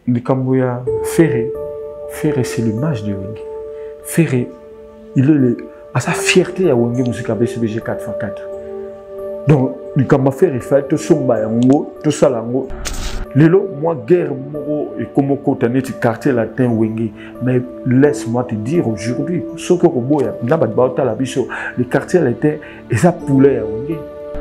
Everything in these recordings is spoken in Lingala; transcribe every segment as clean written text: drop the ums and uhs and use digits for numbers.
Nikamboya Ferré, c'est l'image de Wenge. Ferré, il est à sa fierté à Wenge Musica BCBG 4x4. Donc, Nikamboya Ferré fait tout son bayango, tout ça lango. Lelo, moi, guerre, moro, et comme côté du quartier latin Wenge. Mais laisse-moi te dire aujourd'hui, ce que Roboya, le quartier latin, et ça poulet à Wenge.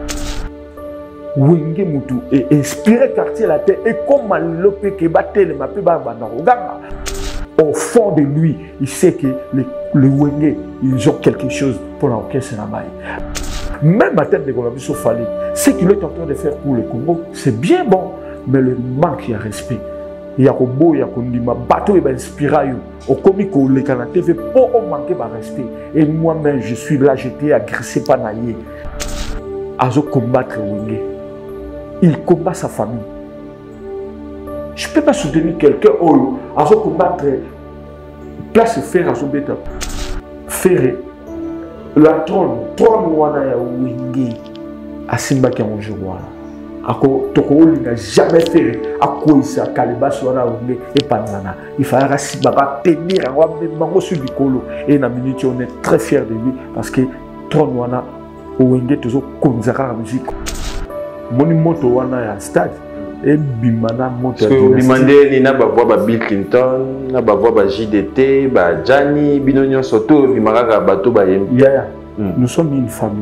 Wenge Mutu et inspiré quartier latin et comme l'opé que battel ma pe ba au fond de lui, il sait que les Wenge, ils ont quelque chose pour l'orchestre Namaï. Même à tête de Golabiso Fali, ce qu'il est en train de faire pour le Congo, c'est bien bon, mais le manque de respect. Il y a Robo, il y a Kondima, bateau et inspiré au comique ou les canaux TV pour manquer de respect. Et moi-même, je suis là, j'étais agressé par Naïe. À combattre Wenge. Il combat sa famille. Je ne peux pas soutenir quelqu'un à combattre place faire à son bêta. Ferré, la trône wana ya Wenge à Simba qui a un jour. Ako toko n'a jamais fait à quoi ça Kalibas wana Wenge et Panana. Il fallait Simba tenir à Wambango sur du colo. Et dans la minute on est très fiers de lui parce que trône wana Wenge toujours konzaka la musique. Moni moto wana ya stade et bimana moto ya bimande ni na bavwa ba Bill Clinton na bavwa ba JDT ba Jani binonyo soto bimaka bato ba yembi nous sommes une famille.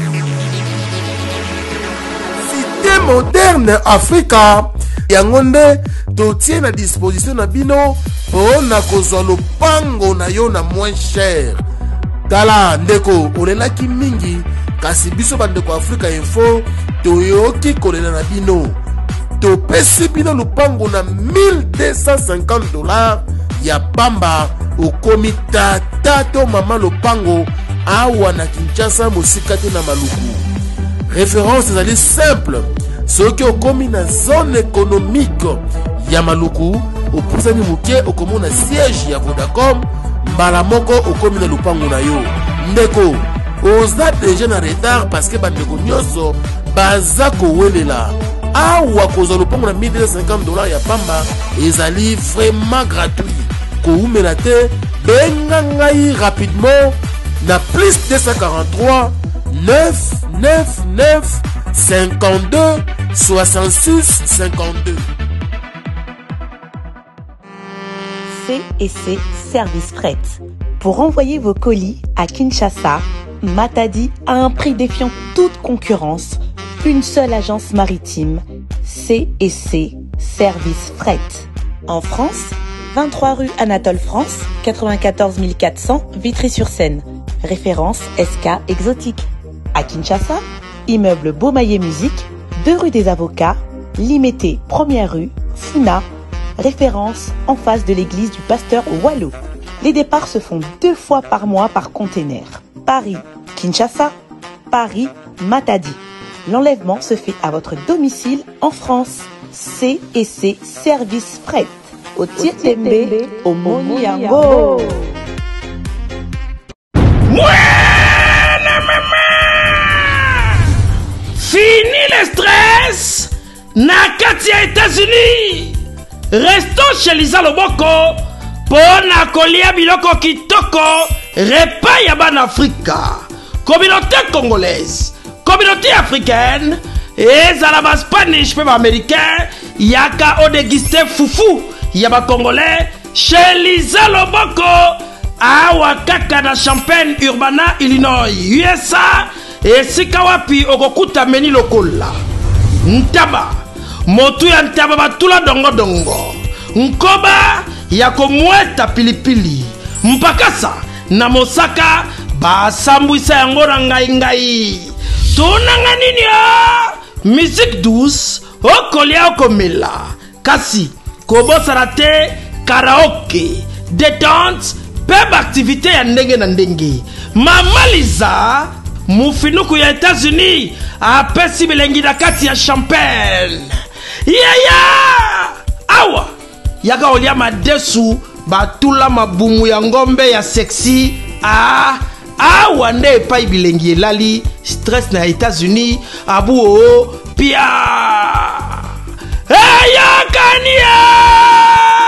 Cité moderne Africa yangonde totie na disposition na bino pona kozwa lopango na yo na moins cher. Tala ndeko olelaki mingi kasi biso bandeko Africa Info toyoki kolela na bino topesi bino lupango na $1250 ya pamba okomi tata to mama lupango awa na Kinshasa mosika te na Maluku. Référence ezali simple soki okomi na zone économique ya Maluku opusani muke okomona siège ya Vodacom mbala moko okomi na lupango na yo ndeko oza déjà na retard parce que bandeko nyonso baza kowelela awa kozwa lupango na $1250 ya pamba ezali vraiment gratuit koumela te benga ngai rapidement na plus 243 999 52 66 52. C&C Service Fret. Pour envoyer vos colis à Kinshasa, Matadi a un prix défiant toute concurrence. Une seule agence maritime, C&C Service Fret. En France, 23 rue Anatole France, 94 400 Vitry-sur-Seine. Référence SK Exotique. À Kinshasa, immeuble Beaumaillé Musique, 2 rue des Avocats, Limité, 1er rue, Funa. Référence en face de l'église du pasteur Wallo. Les départs se font 2 fois par mois par container. Paris, Kinshasa, Paris, Matadi. L'enlèvement se fait à votre domicile en France. C&C Service Fret. Au Tietembe, au Moniango. Fini le stress. Nakatia États-Unis. Restons chez Lisa Loboko. Pona kolia biloko kitoko. Repas yaban Africa. Communauté congolaise. Communauté africaine. Et Zalaba Spanish, même américain. Yaka odegiste foufou. Yaba congolais. Chez Lisa Loboko. Awa kaka na Champaign, Urbana, Illinois, USA. Et Sikawapi okokuta meni lokola. Ntaba. Motu ya ntaba batula dongo dongo. Nkoba yako mweta pilipili. Mpakasa na Mosaka basambwisa yango na ngai. Tunanga nini ya? Musique douce okolia okomela. Kasi kobosana te karaoke, détente, peba activité ya ndenge na ndenge. Mama Liza mufinuku ya États-Unis apesi bilengi na kati ya Champagne. Awa yaka olia madesu batula mabumu ya ngombe ya sexy. Awa nde epai bilengi elali stress na États-Unis abu pia. Kania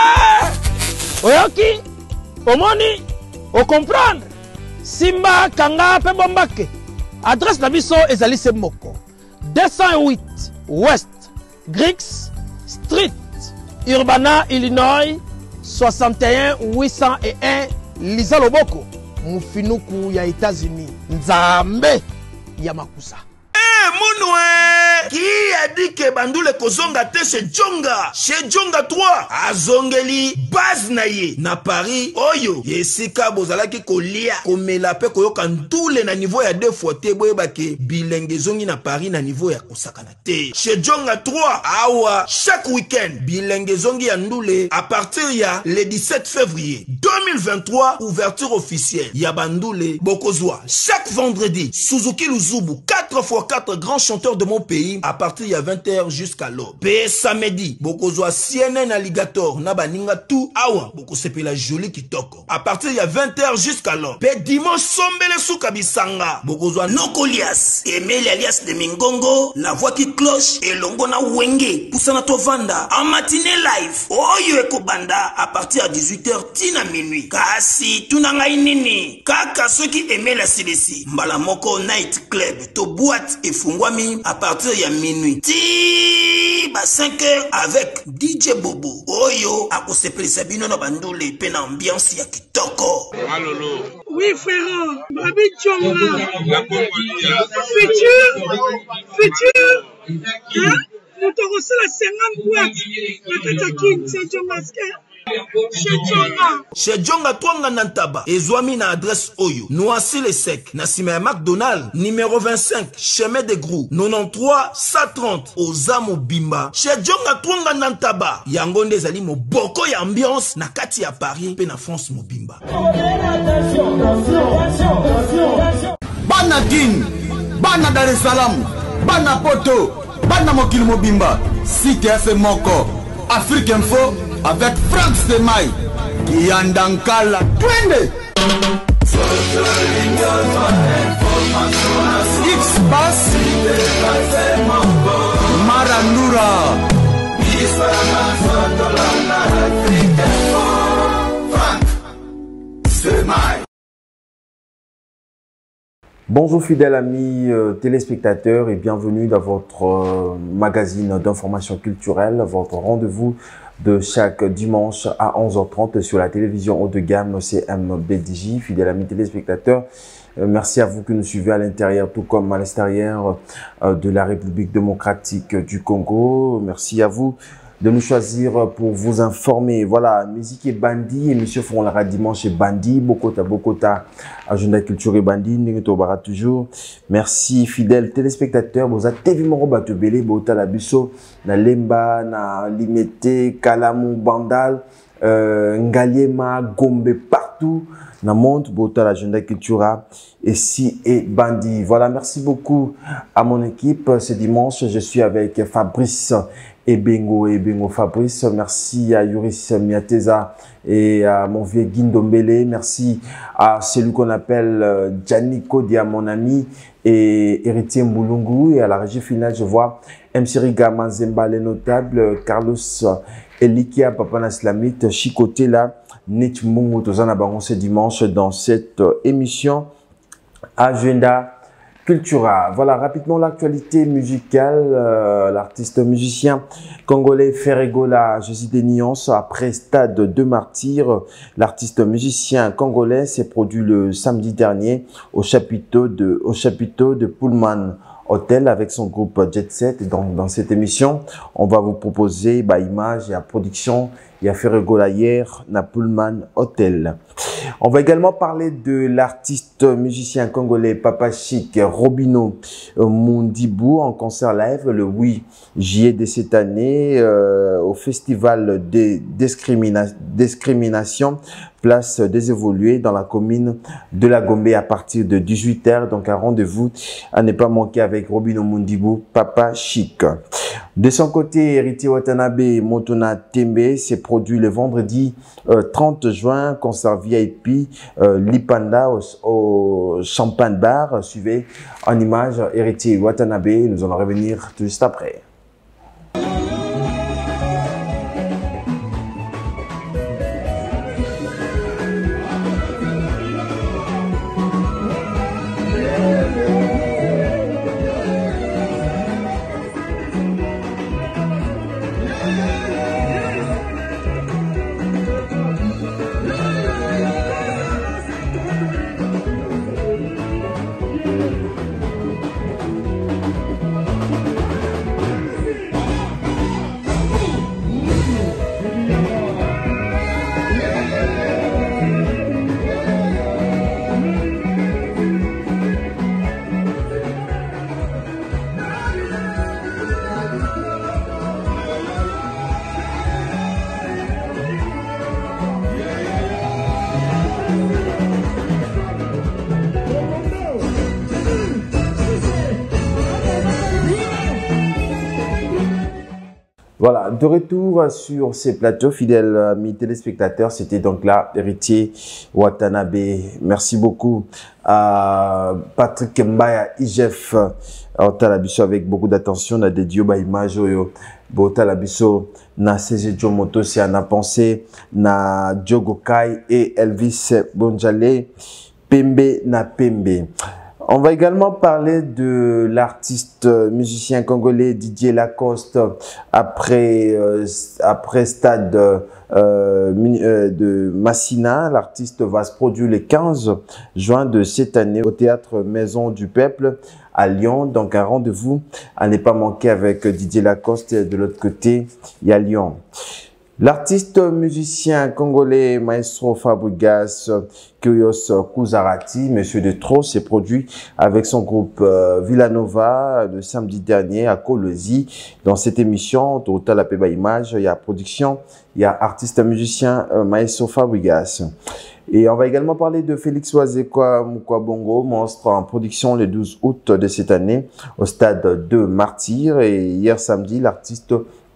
soki omoni ocomprendre simba kanga pe bombake adresse na biso ezali se moko 208 West Griggs Street Urbana Illinois 61 801 Liza Loboko mufinuku ya États-Unis nzambe ya makusa. Monoué qui a dit que Bandoule kozonga te chez Djonga 3 azongeli base naye na Paris oyo yesika bozalaki kolia komela pe koyoka ndule na niveau ya 2 fois te boyebake bilenge zongi na Paris na niveau ya kosakana te chez Djonga 3 awa chaque week-end bilenge zongi ya ndule à partir ya le 17 février 2023 ouverture officielle ya Bandoule bokozwa chaque vendredi Suzuki Luzubu 4x4 grands chanteurs de mon pays à partir de 20h jusqu'à l'aube. Pe samedi, bokozwa CNN Alligator na baninga tout awa boko sepe la jolie kitoko. À partir de 20h jusqu'à l'aube. Pe dimanche sombele souka bisanga. Bokozwa Nokolias, Emile alias de Mingongo, la voix qui cloche et longo na wenge poussana tovanda en matinée live. Oyo eko banda à partir de 18h tina minuit. Kasi tunanga inini. Kaka ceux qui aimaient la CDC. Mbala moko night club to boîte et fungwami à partir de minuit. Ti ba 5h avec DJ Bobo. Oyo akosepeli sabino na bandule pe na ambiance ya kitoko. Malolo. Oui frère, Babi Djonga. Futur. Hein? Nous te reçons la 50 boîtes. La Katakin, c'est Djonga. Chez Djonga Twanga Nantaba, Ezwami na adresse Oyo, Noisy le Sec, Nassime McDonald, numéro 25, chemin de Grou, 93 130, Ozamo Bimba. Chez Djonga Twanga Nantaba, Yangonde Zali mo boko ya ambiance, na kati ya Paris, pe na France mo Bimba. Bana Guine, Bana Dar es Salaam, Bana Poto, Bana Mokil Mobimba, Cité FM Moko, Afrique Info, avec Frank Stemai, Yandankala, Twende! X-Bass, Marandura, Frank Stemai. Bonjour fidèles amis téléspectateurs et bienvenue dans votre magazine d'information culturelle, votre rendez-vous de chaque dimanche à 11h30 sur la télévision haut de gamme CMBDJ. Fidèles amis téléspectateurs, merci à vous qui nous suivez à l'intérieur tout comme à l'extérieur de la République démocratique du Congo. Merci à vous de nous choisir pour vous informer. Voilà, musique et Bandi, émission feront la dimanche et Bandi, Bokota, agenda culture et Bandi, Ningotobara toujours. Merci fidèles téléspectateurs, vous avez TV Moroba Tebele, Bota Labusso, na Lemba, na Limete, Kalamou, Bandal, Ngaliema, Gombe, partout. Na monde, Bota l'agenda cultura et si et Bandi. Voilà, merci beaucoup à mon équipe. Ce dimanche, je suis avec Fabrice Ebengo Fabrice. Merci à Yuris Miateza et à mon vieux Guindombele. Merci à celui qu'on appelle Janiko Dia, mon ami, et Héritier Moulungu. Et à la régie finale, je vois MC Riga Manzemba, les notables, Carlos Elikia, Papa Islamite, Chicoté là. Nit Mungu Tozana Baron ce dimanche dans cette émission Agenda Cultura. Voilà rapidement l'actualité musicale. L'artiste musicien congolais Ferregola Jésus des Nuances après Stade de Martyrs. L'artiste musicien congolais s'est produit le samedi dernier au chapiteau de Pullman Hotel avec son groupe Jet Set. Donc dans cette émission, on va vous proposer images et à production. Il y a Ferregola hier, na Pullman Hotel. On va également parler de l'artiste musicien congolais Papa Chic Robino Mundibou en concert live le 8 juillet de cette année au festival de discrimination place des évolués dans la commune de la Gombe à partir de 18h. Donc un rendez-vous à ne pas manquer avec Robino Mundibou, Papa Chic. De son côté, Héritier Watanabe Motona Tembe s'est produit le vendredi 30 juin, concert VIP Lipanda au Champagne Bar. Suivez en image Héritier Watanabe. Nous allons revenir tout juste après. Voilà, de retour sur ces plateaux, fidèles amis téléspectateurs, c'était donc là Héritier Watanabe. Merci beaucoup à Patrick Mbaya, IGF, Talabiso avec beaucoup d'attention, na dédié ba image bo Talabiso na CG Jomoto, si on a pensé na Diogo Kai et Elvis Bonjale, Pembe na Pembe. On va également parler de l'artiste musicien congolais Didier Lacoste après stade de Massina. L'artiste va se produire le 15 juin de cette année au théâtre Maison du Peuple à Lyon. Donc un rendez-vous à ne pas manquer avec Didier Lacoste. Et de l'autre côté, il y a Lyon. L'artiste musicien congolais Maestro Fabregas Curios Kuzarati, Monsieur de Tro, s'est produit avec son groupe Villanova le samedi dernier à Kolwezi. Dans cette émission, Total Apeba Image, il y a production, il y a artiste musicien Maestro Fabregas. Et on va également parler de Félix Wazekwa Mukwabongo, monstre en production le 12 août de cette année au stade de Martyr. Et hier samedi, l'artiste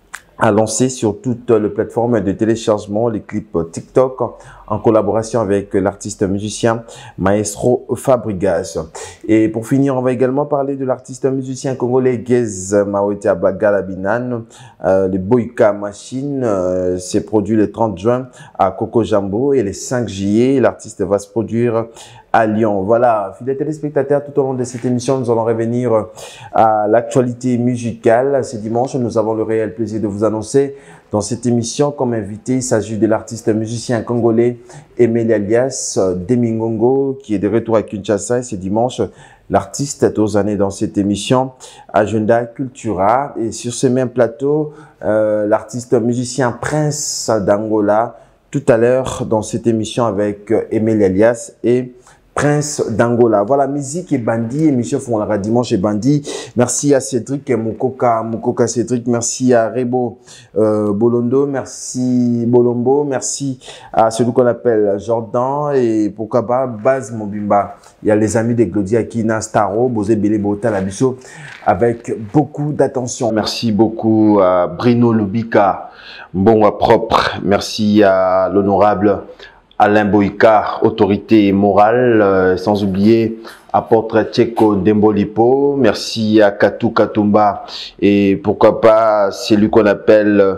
a lancé sur toutes les plateformes de téléchargement les clips TikTok en collaboration avec l'artiste musicien Maestro Fabregas. Et pour finir, on va également parler de l'artiste musicien congolais Gez Mawete Abagalabinan. Le Boyka Machine s'est produit le 30 juin à Coco Jambo et le 5 juillet, l'artiste va se produire à Lyon. Voilà, fidèles téléspectateurs, tout au long de cette émission, nous allons revenir à l'actualité musicale. Ce dimanche, nous avons le réel plaisir de vous annoncer dans cette émission comme invité, il s'agit de l'artiste musicien congolais Emel alias Demingongo qui est de retour à Kinshasa. Et ce dimanche, l'artiste est aux années dans cette émission Agenda Cultura. Et sur ce même plateau, l'artiste musicien Prince d'Angola, tout à l'heure dans cette émission avec Emel alias et Prince d'Angola. Voilà, musique et Bandi, émission Fonlara dimanche et Bandi. Merci à Cédric et Mukoka Cédric, merci à Rebo Bolondo, merci Bolombo, merci à celui qu'on appelle Jordan et pourquoi pas Baz Mobimba. Il y a les amis de Glodia Kina Staro, Bozé Bele Bota Labiso avec beaucoup d'attention. Merci beaucoup à Bruno Lubika, bon à propre. Merci à l'honorable Alain Boïka, autorité morale, sans oublier apôtre Tcheko Dembolipo. Merci à Katou Katumba et pourquoi pas celui qu'on appelle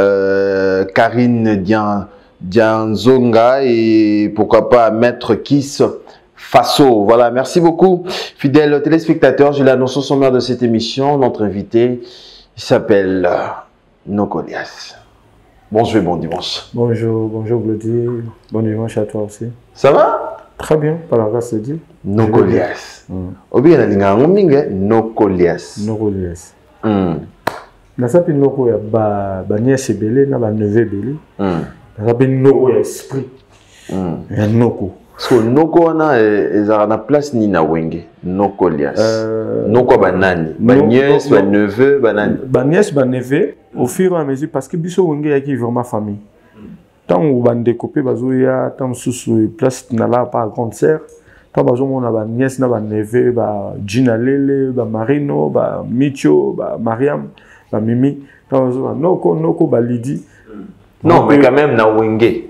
Karine Dianzonga et pourquoi pas Maître Kiss Faso. Voilà, merci beaucoup fidèles téléspectateurs. J'ai l'annonce sommaire de cette émission. Notre invité s'appelle Nokolias. Bonjour et bon dimanche. Bonjour Glody. Bon dimanche à toi aussi. Ça va? Très bien, par la grâce de Dieu. Nokolias. Obi na linga ngominge Nokolias. Nokolias. Na sapi noko ya ba nièce belé na ba neveu belé. Na sapi noko ya esprit. Ya noko. So noko wana ezara na place ni na wenge. Nokolias. Noko ba nani? Ba nièce, ba neveu, ba nani? Ba nièce, ba neveu. Au fur et à mesure, parce que biso wenge yaki vraiment famille. Tant on va découper bazoya, tant sous place na la pas grande sœur, tant bazo on a ba nièce na ba neveu, ba Gina Lele, ba Marino, ba Micho, ba Mariam, ba Mimi, tant bazo noko ba Lydie. Non, mais quand même na wenge.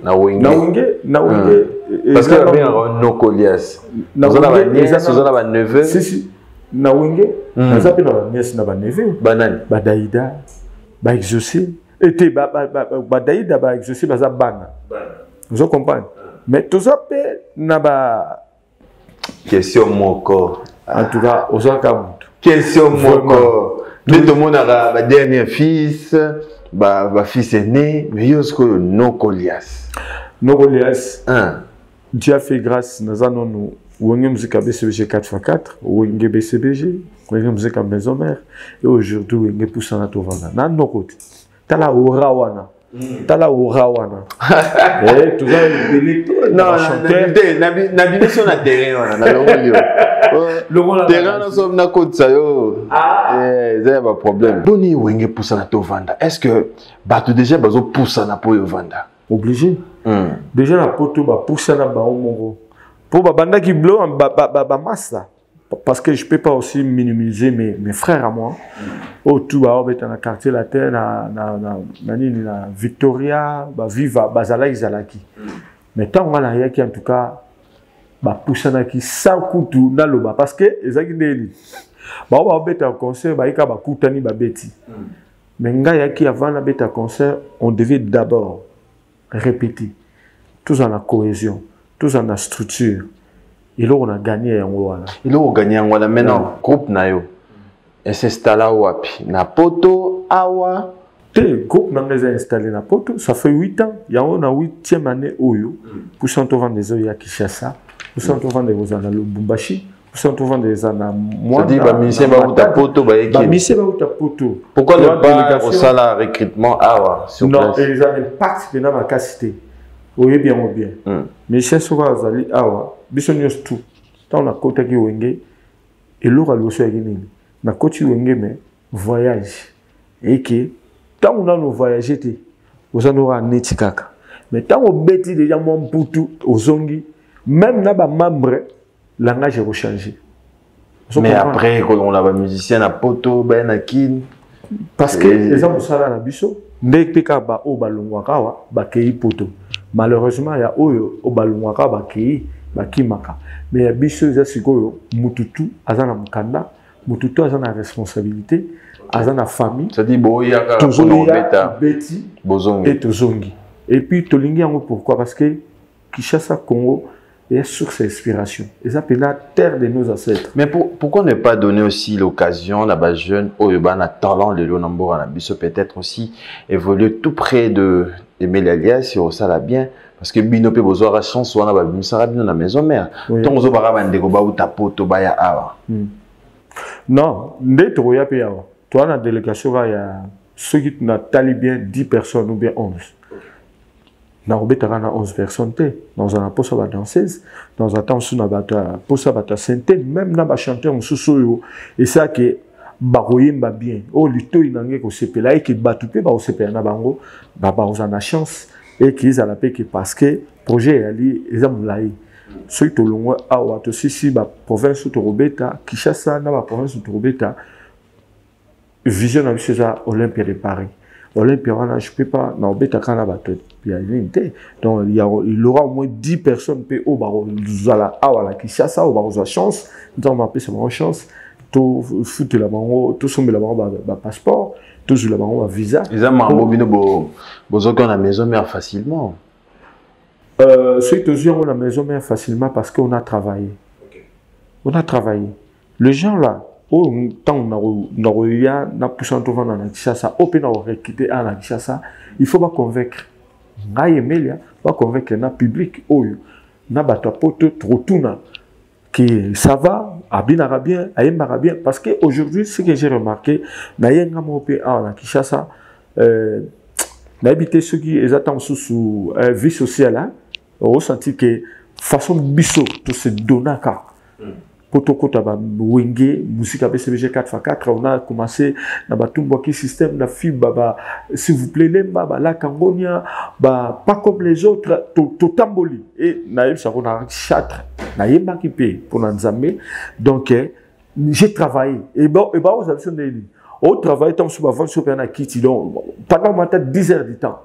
Parce que bien Nokolias. Nous avons ba nièce, nous avons ba neveu. Si. Na wenge, nous avons ba nièce na ba neveu. Banane. Ba Daïda. Ba exaucer était ba Daïda ba exaucer ba bana. Vous comprenez? Mais tout ça peut na ba question moko. En tout cas, aux autres question moko. Mais tout le monde a ba dernier fils, ba fils aîné, mais yosko Nokolias. Nokolias. Dieu a fait grâce nous allons Wenge Musique BCBG 4x4, Wenge BCBG, Wenge Musique Maison Mère, et aujourd'hui Wenge Poussana Tovana. Nan no côté. Tala Urawana. Tala Urawana. Eh, tout ça, non, nabi sur la terrain, na le terrain, nous sommes na côte ça yo. C'est un problème. Doni Wenge Poussana Tovanda. Est-ce que batu déjà bazo Poussana pour Yovanda? Obligé. Déjà la poto ba Poussana ba omongo. Pour babanda qui blo ba massa parce que je ne peux pas aussi minimiser mes frères à moi. Tout dans le quartier latin, na Victoria, Viva, Bazala, Izalaki. Mais tant qu'on a en tout cas, Poussanaki sans couteau dans le bas. Parce que, les gens on va mettre un concert, il y a Koutani Babeti. Mais avant la bête concert, on devait d'abord répéter. Tous en la cohésion, tous en la structure. Et là, on a gagné en Ouala. Et là, on a gagné en Ouala. Maintenant, groupe Nayo. Et c'est installé à Wapi. Na Poto, Awa. Le groupe n'a pas installé na Poto. Ça fait 8 ans. Il y a une 8e année Oyo. Pour s'en trouver des Oyo à Kinshasa. Pour s'en trouver des Oyo à Lubumbashi. Pour s'en trouver des Oyo à moi. C'est-à-dire, Mise Baouta Poto. Mise Baouta Poto. Pourquoi ne pas au salaire recrutement Awa sur place? Non, ils ont participé dans ma cité. Oui, bien ou bien. Mais c'est souvent Zali Awa. Bisognos tout. Tant la côte qui wenge et l'aura le soir guiné. Na côte wenge mais voyage et que tant on a nos voyages té, aux en aura netikaka. Mais tant on bêti déjà mon poutou aux zongi, même na ba membre langage est changé. Mais après quand on a ba musicien à Poto, ben à Kin, parce que les gens ça là na biso, ndeka ba o balongwaka wa ba kei Poto. Malheureusement il y a o balongwaka ba kei Bakimaka. Mais biso za sikoyo mututu azana mukanda, mututu azana responsabilité, azana famille. Ça dit boya ka beti bozongi et tozongi. Et puis tolingi yango pourquoi? Parce que Kinshasa Congo est source d'inspiration. Et ça c'est la terre de nos ancêtres. Mais pourquoi ne pas donner aussi l'occasion à bas jeune oyoba na talent le lonambora na biso peut-être aussi évoluer tout près de Melialia si on ça la bien. Parce que bino pe besoin de chance on a ba misara bino na maison mère. Tant ozo bara ba ndeko ba uta poto ba ya awa. Non, ndé to ya pe awa. Toi na délégation ya ceux qui na tali bien 10 personnes ou bien 11. Na obetaka na 11 personnes té. Dans un posa ba danseuse, dans un temps sous na ba posa ba santé, même na ba chanteur mususu et ça que baroyemba bien. Oh lito inange ko sepela et que batupe ba sepela na bango ba na chance. Et qu'ils ont la paix parce que le projet est allé, ils ont laï. Ceux qui ont aussi la province de Robeta, Kinshasa, la province de Robeta, vision de ça Olympia de Paris. Olympia, je ne peux pas, dans Robeta, quand on a donc il y aura au moins 10 personnes qui ont la Kinshasa, ou la chance, nous avons appelé ça une chance, tout foutre la bango, tout sommet la bango, passeport. Toujours là-bas, on a visa. Ils ont besoin qu'on a maison mère facilement. C'est toujours on a maison mère facilement parce qu'on a travaillé. Okay. On a travaillé. Les gens là, tant on a eu un poussant devant la Kinshasa, on peut recruter à la Kinshasa, il faut pas convaincre. Ngaïemelia, pas convaincre le public. Na bato poto trop tuna. Que ça va, abinara bien, aïmbara bien, parce qu'aujourd'hui, ce que j'ai remarqué, naïenga mopé à Kinshasa, n'habiter ceux qui attendent sous vie sociale, on senti que façon biso tout se donaka. Potokota ba wenge musique BCBG 4x4 on a commencé na batumbo qui système na fibre s'il vous plaît lemba ba la Kangonia ba pas comme les autres to tamboli et naïf ça on a chatre naïma qui paye pour Nzambe donc j'ai travaillé et bon vous avez besoin de au travail tant sur avant sur na kiti donc pendant ma tête 10 heures du temps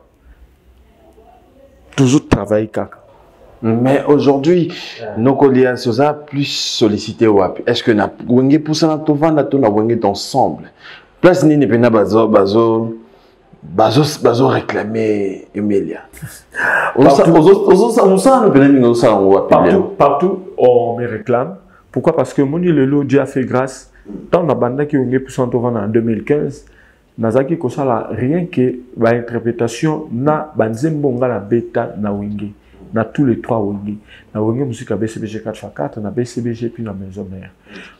toujours travailler kaka. Mais aujourd'hui, nos collègues sont plus sollicités. Est-ce que na wenge pour ça na tovan na to na wenge ensemble? Place ni pena bazo réclamer Emilia. Partout on me réclame. Pourquoi? Parce que mon Dieu Dieu a fait grâce. Dans la bande qui wenge pour ça en 2015, nazaki ko sala rien que ba interprétation na banzembonga la beta na wenge. Na tous les trois wenge. Na wenge musique à BCBG 4x4, na BCBG puis na maison mère.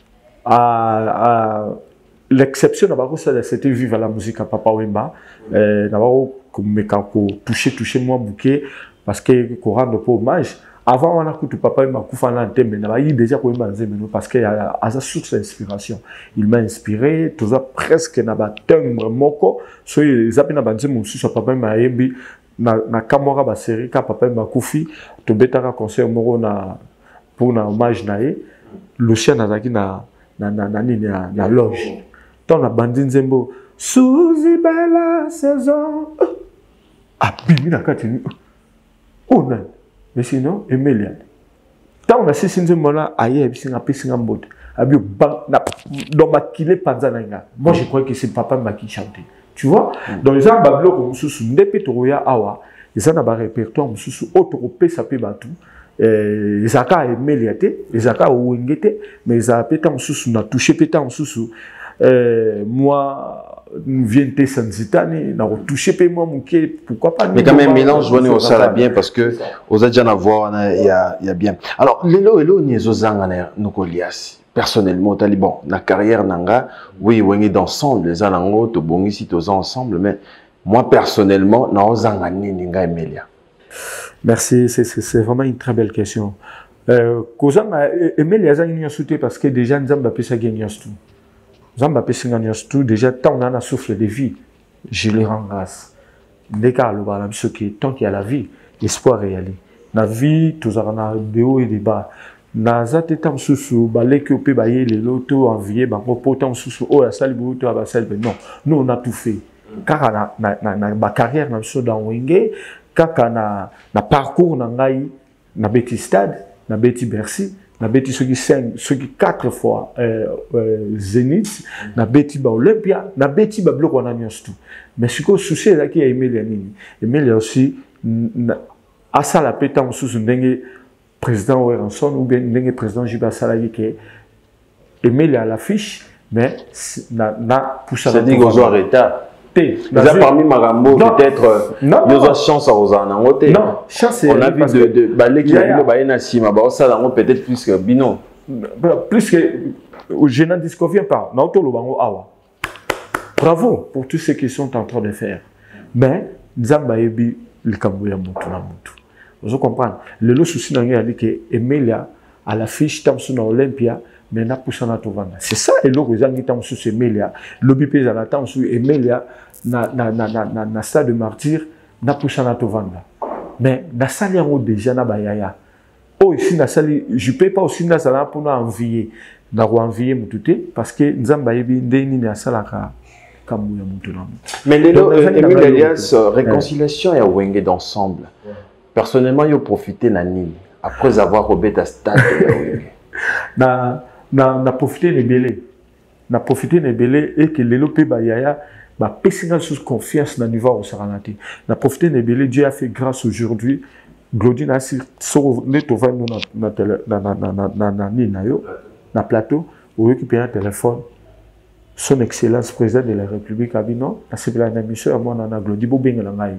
L'exception d'abord c'était vivre la musique à Papa Wemba. D'abord toucher moi bouquet parce que qu'on rend pas hommage. Avant on a écouté Papa Wemba Koufa na thème mais il déjà pour Wemba parce qu'il y a sa source d'inspiration. Il m'a inspiré, tout ça presque na ba timbre moko. So il zapi na banze mon sur Papa Wemba yembi na kamora ba série ka Papa Wemba Koufi to betaka concert moko na pour na hommage nae. Lucien nazaki na loge. Tant la bandine zembo Suzy bella saison. Ah bimi na katini. Oh non. Mais sinon Emilia. Tant on a sisi nzembo là aye bisinga pesinga mbote. Abi ba na dans makile panza nga. Moi je crois que c'est papa m'a qui chantait. Tu vois? Dans les gens bablo comme sous ndepe toroya awa. Ils ont un répertoire sous autre ça peut battre. Les aka Emeliate, les aka Wengete, mais ils ont pété en sous, n'a touché pété en sous. Moi, viens te Sanzitani, n'a touché pété moi, pourquoi pas. Mais quand même, mélange, on est au salaire bien parce que aux adjans à voir, il y a bien. Alors, l'élo, ni zozangane, nous colias. Personnellement, bon, la carrière nanga, oui, on est ensemble, les alango, to bon ici, tous ensemble, mais moi personnellement, na zangane ninga Emelia. Merci, c'est vraiment une très belle question. Emelia zangane souté parce que déjà nous avons appelé ça gagnastu. Nous avons appelé ça gagnastu déjà tant on a un souffle de vie, je les rends grâce. Dès qu'à le voir ce qui tant qu'il y a la vie, l'espoir est allé. La vie, tous avons des hauts et des bas. Naza tetam susu balé que peut bailler les lotos envier bah potam susu oh la salle buto à basel non nous on a tout fait car na carrière na so dans Wenge kaka na parcours na ngai na beti stade na beti Bercy na beti ceux qui 4 fois Zénith na beti ba Olympia na beti ba bloc on a tout mais ce que souci là qui a Emelia nini Emelia aussi à ça la pétam susu ndenge président Werenson ou bien le président Jiba Salagi qui aimé à l'affiche, mais n'a poussé à la c'est-à-dire qu'on doit arrêter. Parmi Marambo, peut-être, il y a chance à Rosanna. Non, chance on a vu de balai qui a eu le Sima, peut-être plus que Bino. Plus que je n'en disconviens pas. Bravo pour tous ceux qui sont en train de faire. Mais, Zambayebi, le Kambouya Moutou. Vous comprenez? Le souci dans le que Emelia à l'affiche Tamsuna Olympia, mais n'a poussé à Tovanda. C'est ça et l'autre gens qui t'ont sous Emelia, lobby paysan à temps sous Emelia na stade de martyr n'a poussé à Tovanda. Mais na salle en déjà na bayaya. Oh ici na salle, je peux pas aussi na salle pour nous envier, na envier mutute parce que Nzambayebi ndeni na salaka. Mais Emile Elias, réconciliation et Wenge d'ensemble. Personnellement, il a profité de Nani après avoir robé ta stade. Na profité de Belé. Na profité de Belé et que l'élopé Bayaya m'a pessingal sous confiance dans le niveau au Saranati. Na profité de Belé, Dieu a fait grâce aujourd'hui. Glodine a sur le tovan na plateau où récupérer un téléphone. Son Excellence président de la République a dit non, c'est la mission à moi dans la Glodie Bobingalangaï.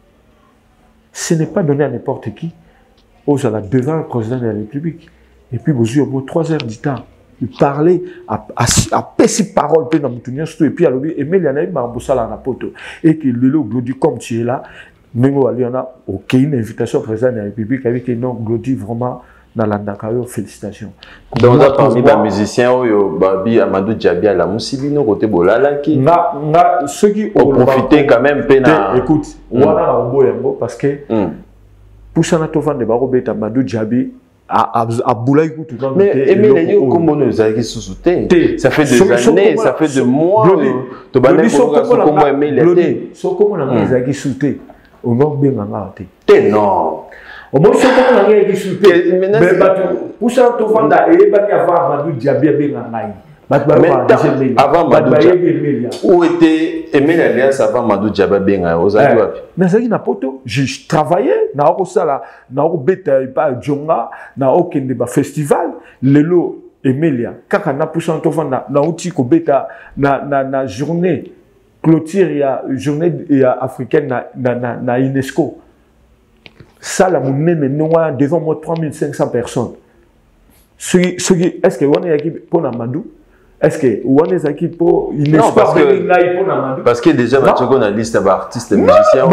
Ce n'est pas donné à n'importe qui. Aux ala devant le président de la République. Et puis, vous avez au moins 3 heures du temps. Il parlait à petite parole, et puis à l'objet, et il y en a eu et que le Glody, comme tu es là, il y a aucune invitation au président de la République avec non, Glody vraiment dans l'Andakayo, félicitations. Donc, on a parmi les musiciens, Babi, Amadou Djabi, à la Moussibino, côté Bolala, qui ceux qui ont profité quand même. Écoute, on a un parce que pour ça, on a de Barobet, Amadou Djabi, à Boulaïkou, tout le monde. Mais Emile, comment nous avons sous-souté? Ça fait des années, ça fait des mois. Tu vas dire comment Emile. So comment on a été sous-souté? On a bien été. Non. Au moins, ce qu'on a été sous-souté. Mais pour ça, tu vas dire, il y a Amadou Djabi à Bengangaï. Avant Madou Djabi, où était Emile Elias avant Madou Djabi Bengangaï? Mais ça, il y a poto. Je travaillais, na Rosala, na Robeta, pas Djonga, na aucun débat festival, Lelo Emelia, kaka na poussant tovanda, na outil ko beta, na journée clôture, il y a journée africaine na UNESCO. Ça, la monnaie, devant moi, 3500 personnes. Est-ce que on est pour Namadou? Est-ce que on est acquis pour une histoire parce que déjà on a liste d'artistes et musiciens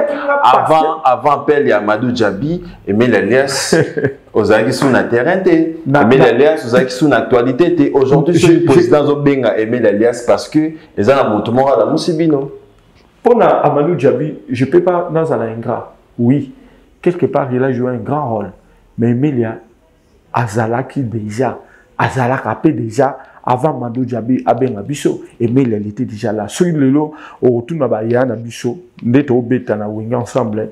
avant appel il y a Amadou Djabi et Emile Elias aux acquis sur le terrain Emile Elias aux acquis sur l'actualité aujourd'hui sur le président Zobenga Emile Elias parce que les gens ont monté à la Moussibino pour Amadou Djabi je peux pas dans un ingrat oui quelque part il a joué un grand rôle mais Emilia Azalaki déjà azalaka pe déjà avant Mando Djabi abenga biso Emile elle était déjà là so lelo au retour na ba ya na biso ndeto beta na winga ensemble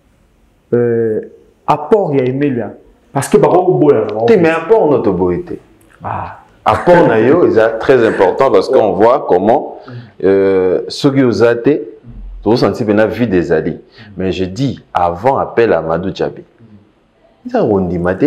apport ya Emilia parce que bako boya mais apport notre beauté apport na yo est très important parce qu'on voit comment ceux qui ont été tout senti bien la vie des alliés mais je dis avant appel à Mando Djabi avant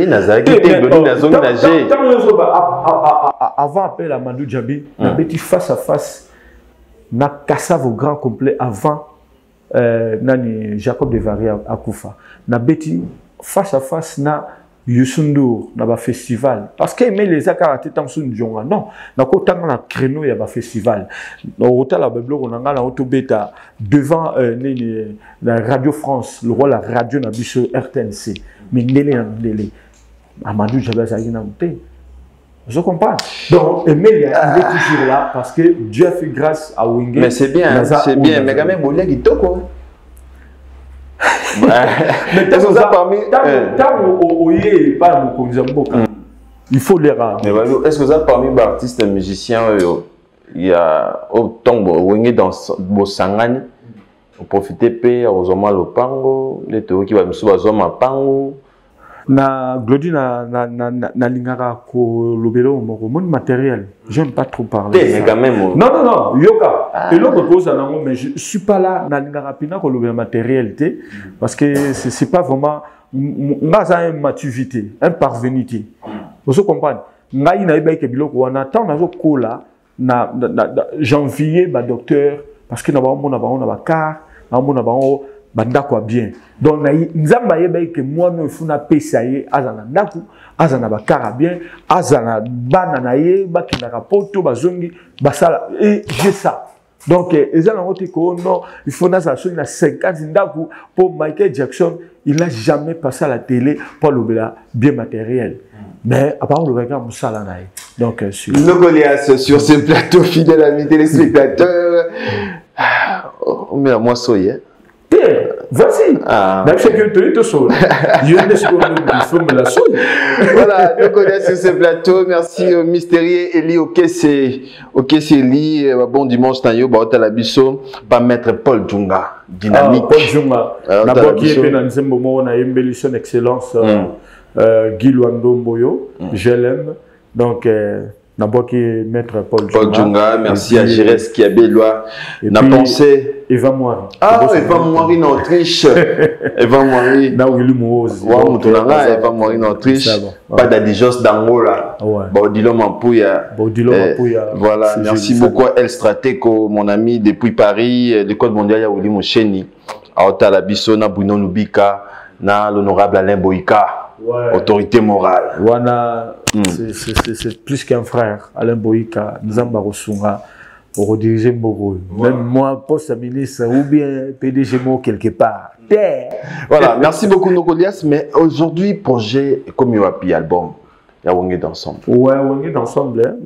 appel à Mando Djabi, on a été face à face, na Kassav au grand complet avant nani Jacob Devary à Koufa. Na beti face à face na Yusundur na ba festival parce que mais les akaraté tam sun jonga non na ko tanga na créneau ya ba festival na hôtel la beblo on nga na auto beta devant la Radio France le rôle la radio na biso RTNC mais ndele Amadou Djabi ça na monté je comprends donc Emilia il est toujours là parce que Dieu a fait grâce à Wingé mais c'est bien mais quand même Bolia qui toko mais tant il faut les ramener. Est-ce que ça parmi les artistes musiciens il y a autant de dans Bosangani pour profiter de Ozoma Lopango les théories qui va me souvoir Ozoma Pango na glodi na lingara ko lobelo mon matériel j'aime pas trop parler mais quand même non yoka et l'autre pose à mais je suis pas là na lingara pina ko lobelo matériel parce que c'est pas vraiment ngaza une maturité un parvenité vous comprenez ngai na iba ke biloko wana tant na zo kola na janvier ba docteur parce que na ba na car na ba banda quoi bien donc nzamba yeba que moi no funa pesa ye azana ndaku azana bakara bien azana bana na ye bakina rapoto bazongi basala et j'ai ça donc ezana rote ko non il faut na ça sur 50 ndaku pour Michael Jackson il n'a jamais passé à la télé pour le bien matériel mais à part le regard musala na ye donc sur le Goliath sur ce plateau fidèle amis téléspectateurs on met à moi soyez vas-y. Même si tu es tout seul. Voilà, nous connaissons ce plateau. Merci Mystérieux Eli Okeseli. Bon dimanche, Tanyo, Baota Bisso. Pas maître Paul Djunga. Dynamique. Paul Djunga. D'abord, qui est dans un moment, on a embelli son excellence. Guy Luando Mboyo. Je l'aime. Donc, d'abord, qui est maître Paul Djunga. Paul Djunga, merci à Gires qui a bélois. N'a pensé. Eva Moiri. Ah, Eva Moiri en Autriche. Eva Moiri. Na Willy Mouose. Wa Mutulanga, Eva Moiri en Autriche. Pas d'Adijos d'Angola. Baudilo Mampouya. Voilà, merci beaucoup à El Stratego, mon ami depuis Paris, l'école mondiale ya Willy Moucheni. À Otalabiso, na Bruno Lubika, na l'honorable Alain Boïka. Autorité morale. Wana, c'est plus qu'un frère. Alain Boïka, Nzamba Rosunga. Pour rediriger Mboro. Même moi, poste ministre ou bien PDG quelque part. Voilà, merci beaucoup Nogolias. Mais aujourd'hui, projet comme Yoapi album, il y a Wongé d'ensemble. Ouais, Wongé d'ensemble.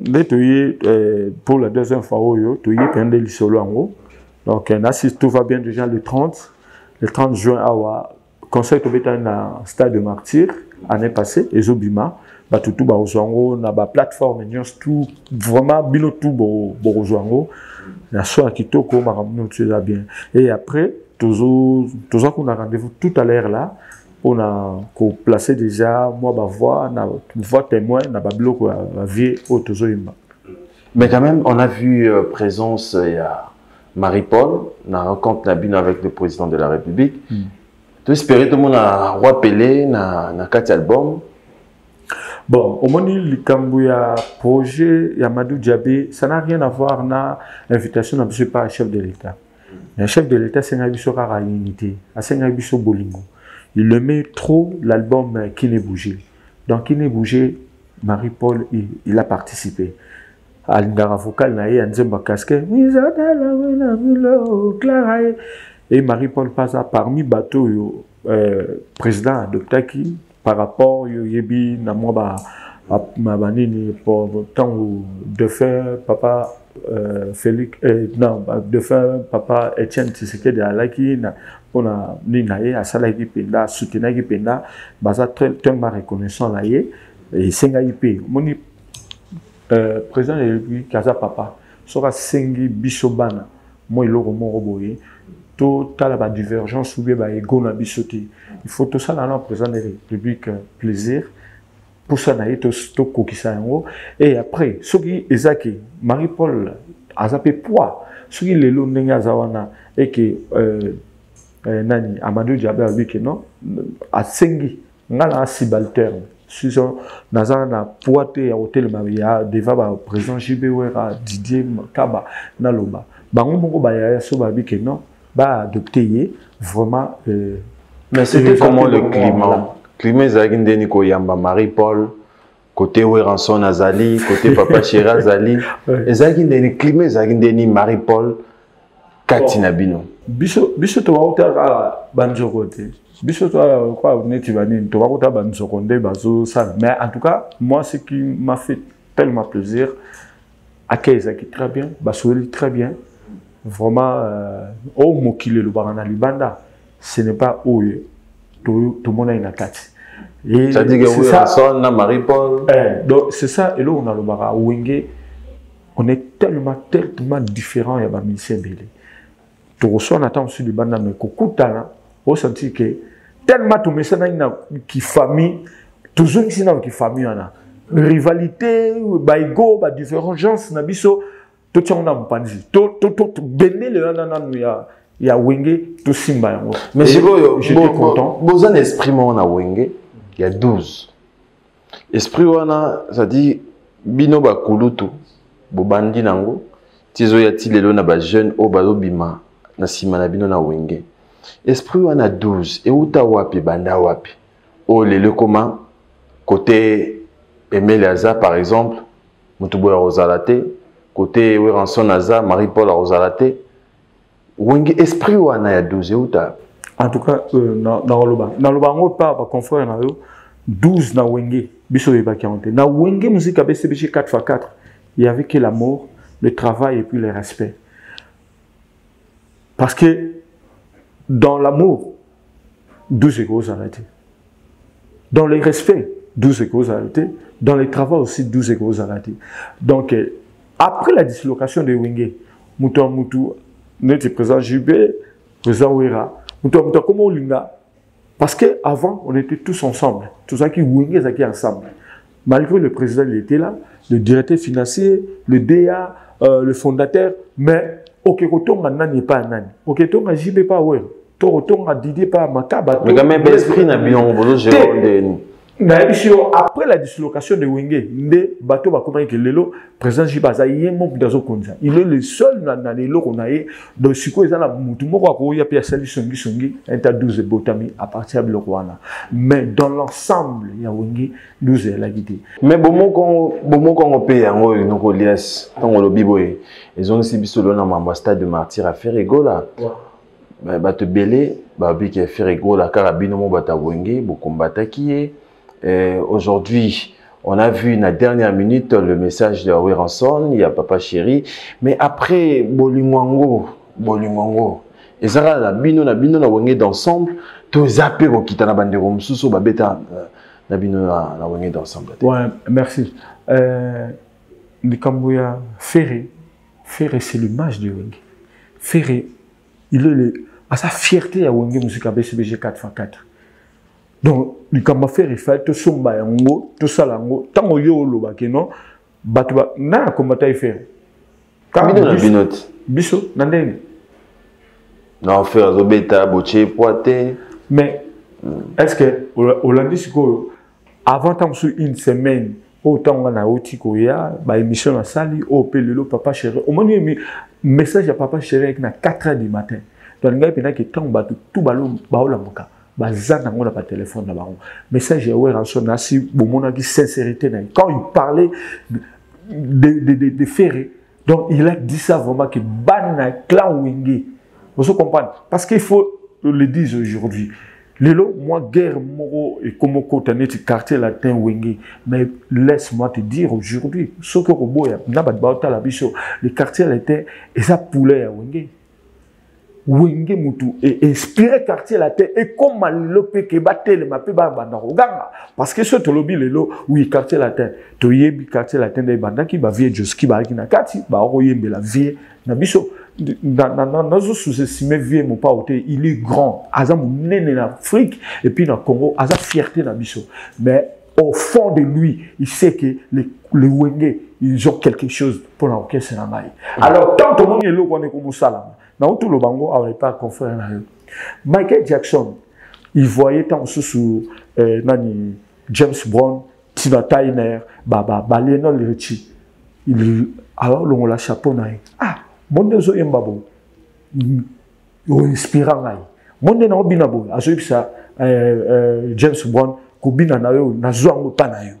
Pour la deuxième fois, tu y es pendant solo en haut. Donc, tout va bien déjà le 30 juin, à conseil de bétail dans stade de martyr, année passée, et Zobima. Tout na ba plateforme tout vraiment bilo tout borozwango na soa kitoko makamno tu ça bien et après toujours qu'on a rendez-vous tout à l'heure là on a placer déjà moi ba voix na voix témoin na ba bloc la vie au tozoimba mais quand même on a vu présence il y a Marie-Paul na rencontre la bine avec le président de la République tu espérais tout le monde a roi Pelé na 4 albums. Bon, au moment où le projet Yamadou Djabi, ça n'a rien à voir avec l'invitation de pas un chef de l'État. Un chef de l'État, c'est un abisso rare unité, c'est un abisso bolingo. Il le met trop l'album Qui n'est bougé. Donc, Qui n'est bougé, Marie-Paul, il a participé. À l'ingara vocal, il y a un casque. Et Marie-Paul passe parmi bateau président adopté qui par rapport au yebi na moi ma banini pour temps de faire papa Félix non de faire papa Etienne Tshisekedi alaki na pona ni naé à salaki penda soutenaki penda baza très reconnaissant là et senga ip moni président de la République Kaza Papa sera sengi bisobana moi il aura mon roboye tout à la divergence ou bien ego na bisoti il faut tout ça dans le président de la République plaisir pour ça na to kokisa yango et après ce qui ezaki Marie-Paul azape poids ce qui lelo ndenge azawana et que nani Amadou Diaby a dit que non a sengi ngala subalterne Susan Nazana Poité à Hôtel Maria, Deva, président Jibewera, Didier Kaba, Naloba. Bango Mongo Baya, Sobabi que non, bah adopter vraiment. Mais c'était comment le climat? Climat Zagindeni Koyamba, Marie-Paul, côté Oueranson Azali, côté Papa Chéra Azali. Et Zagindeni, climat Zagindeni, Marie-Paul, Katina Bino. Biso to Wautara Banjokote. Biso toi quoi netivani to bakota banzokonde bazo ça mais en tout cas moi ce qui m'a fait tellement plaisir Akeza qui très bien Basoli très bien vraiment au mokile le barana libanda ce n'est pas où tout le monde a une carte et ça dit que oui personne na Marie-Paul donc c'est ça et là on a le bara Wenge on est tellement différent ya ba musicien belé to reçoit on attend sur le banda mais kokutana au senti que tellement tout ça qui famille toujours ici dans qui famille ana rivalité baïgo ba divergence na biso tout ça on a mpanzi tout benné le nana ya Wenge tout simba yango mais j'étais content besoin esprit mon na Wenge il y a 12 esprit wana ça dit bino ba kulutu bo bandi nango tizo ya tilelo na ba jeune o ba lobima na sima na bino na Wenge esprit on a 12 et uta wapi banda wapi oh le comment côté Emile Aza par exemple Mutubo Rosalate côté Oueranson Aza Marie-Paul Rosalate Wenge esprit on a 12 et uta en tout cas dans le bango pas confrère na yo 12 na Wenge biso ba kiante na Wenge musique BCBG 4x4 il y avait que l'amour le travail et puis le respect parce que dans l'amour, 12 égaux arrêtés. Dans le respect, 12 égaux arrêtés. Dans le travail aussi, 12 égaux arrêtés. Donc, après la dislocation de Wenge, Moutou, notre président Jubé, président Ouera, Moutou, comment on l'a? Parce qu'avant, on était tous ensemble. Tout ça qui Wenge, ça qui ensemble. Malgré le président, il était là, le directeur financier, le DA, le fondateur, mais ok, Kotonga n'est pas un âne. Ok, Kotonga Jibé pas ouais. Kotonga Didier pas Makaba. Mais quand même, l'esprit n'a bien au Jérôme. Après la dislocation de Wenge, le bateau va commencer que Lelo, président Jibaza, il est le seul dans les lots qu'on a eu. Donc, si vous avez un y a Pierre Sali Songi Songi, un tas 12 botami à partir de l'Orouana. Mais dans l'ensemble, il y a Wenge, 12 est la guidée. Mais bon, quand on paye un euro, nous relions, tant on le biboye, ils ont aussi vu sur l'ambassade de martyr à faire égola. Bah, te belé, bah, qui a fait égola, carabino, mon bata Wenge, beaucoup combattre qui est. Aujourd'hui, on a vu dans la dernière minute le message de Oueranson, il y a Papa Chéri, mais après Bolingongo, et ça la bino na Wenge d'ensemble, tout zappé au kitana bandero msuso babeta na bino na Wenge d'ensemble. Ouais, merci. Nikambuya Ferré c'est l'image de Wenge. Ferré, il est à sa fierté à Wenge musique BCBG 4x4. Donc, il m'a fait référence tout ça, tout ça, tant que yo lo bakeno, batuba na combattre faire. Biso, nandeni. Non, faire zobeta, boche, poité. Mais est-ce que Hollandais avant une semaine, autant on a otikoya, ba émission na sali, au pelelo papa chéri. Au moins message à papa chéri avec na 4h du matin. Donc il y a qui tant batu tout balo baola moka. Bazana on a pas téléphone là-bas. Message à Oueranson asi bomona qui sincérité quand il parlait de Ferré. Donc il a dit ça vraiment que bana clan Wenge. Vous comprenez? Parce qu'il faut le dire aujourd'hui. Lelo, moi, guerre, moro, et comme côté quartier latin Wenge. Mais laisse-moi te dire aujourd'hui, ce que Roboya, n'a pas de bauta la bicho, le quartier latin, et ça poulet à Wenge. wenge mutu et inspirer quartier la terre et comme malopé ke batele mape ba bandanganga parce que ce tolobi lelo oui quartier la terre to yebi quartier la terre bandaki ba vie joski ba kina kati ba royembe la vie na biso na zo sous-estimer vie mon pas hôtel il est grand azam nene en Afrique et puis na Congo aza fierté na biso mais au fond de lui il sait que les wenge ils ont quelque chose pour l'orchestre na mai alors tant que mon yelo ko ne ko musala na tout le bango avait pas confrère na yo Michael Jackson il voyait tant sous nani James Brown Tina Turner baba Lionel Richie il alors on la chapeau na ah monde zo yembabo yo inspirant ngai monde na obina bo aso ça James Brown ko bina na yo na zwango pa na yo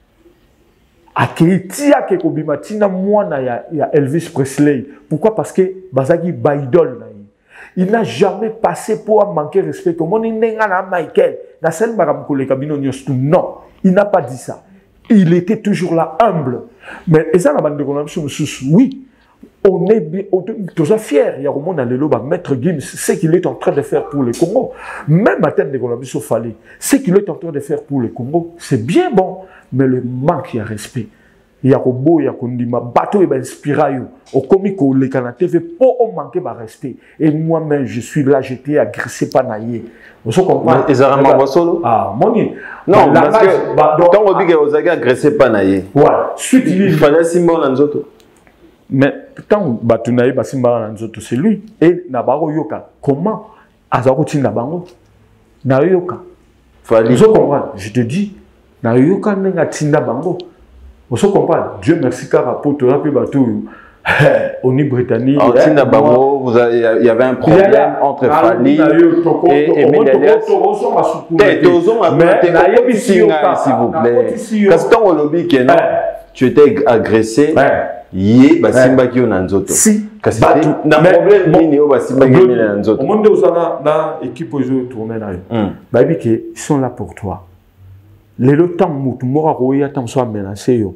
akiti ake ko bima tina mwana ya Elvis Presley pourquoi parce que bazaki ba idole na il n'a jamais passé pour manquer respect au monde nenga na Michael na sel maram ko le kabino nyostu non il n'a pas dit ça il était toujours là humble mais eza na bande ko na oui on est toujours fiers. Il y a au monde à l'élo, Maître Gims, ce qu'il est en train de faire pour le Congo. Même à terre de Colombie, Fallait, ce qu'il est en train de faire pour le Congo, c'est bien bon, mais le manque de respect. Il y a au beau, il y a un bateau et inspiré. Au comique, le Canada TV, pour manquer de respect. Et moi-même, je suis là, j'étais agressé par Naïe. Vous comprenez? Ils ont un solo? Ah, moni. Non, parce que tant qu'on dit que vous avez agressé par Naïe. Ouais. Suite, il fallait Simon Lanzoto. Mais tant Batunaï Basimba Nanzoto, c'est lui. Et Nabaro Yoka, comment Azarouti Nabango Nayoka. Vous comprenez? Je te dis, Nayoka Nenga Tinda Bango. Vous comprenez? Dieu merci car rapport tu as pu Batou. On est britannique. En Tinda Bango, il y avait un problème entre Fali et Médalias. Mais s'il vous plaît. Parce que au lobby, tu étais agressé. Yé basimba ki onanzoto si na problème nini o basimba ki onanzoto au monde uzana na équipe ozo tourner na yo ba bi ke ils sont là pour toi les le temps mutu mora roya tam so menacer yo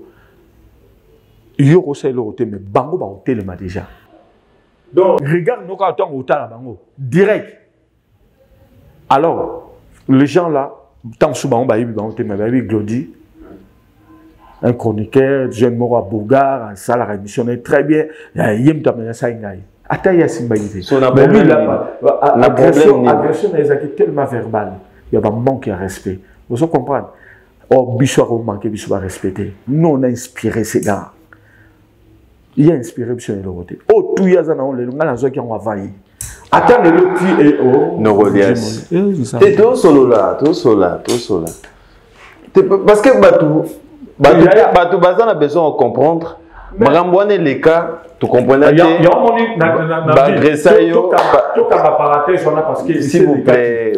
yo ko c'est le roté mais bango ba hôtel ma déjà donc regarde nos temps hôtel la bango direct alors les gens là tam so bango ba yibi bango te mais ba bi Glody un chroniqueur, jeune Mora Bougard, un salle rémissionné très bien. Il y a un peu de saïngaï. Attends, il y a Simbaïté. Mais lui, l'agression est tellement verbale. Il y a un manque de respect. Vous comprenez? Oh, Bissou a manqué, Bissou a respecté. Nous, on a inspiré ces gars. Il a inspiré Bissou et l'autre. Oh, tout y a un les gens qui ont envahi. Attends, le petit et oh. Norolias. T'es tout solo là, tout solo là, tout solo là. Parce que Batou. Batou Bazan a besoin de comprendre. Marambouane les cas, tu comprenais que. Bagressayo. S'il vous plaît.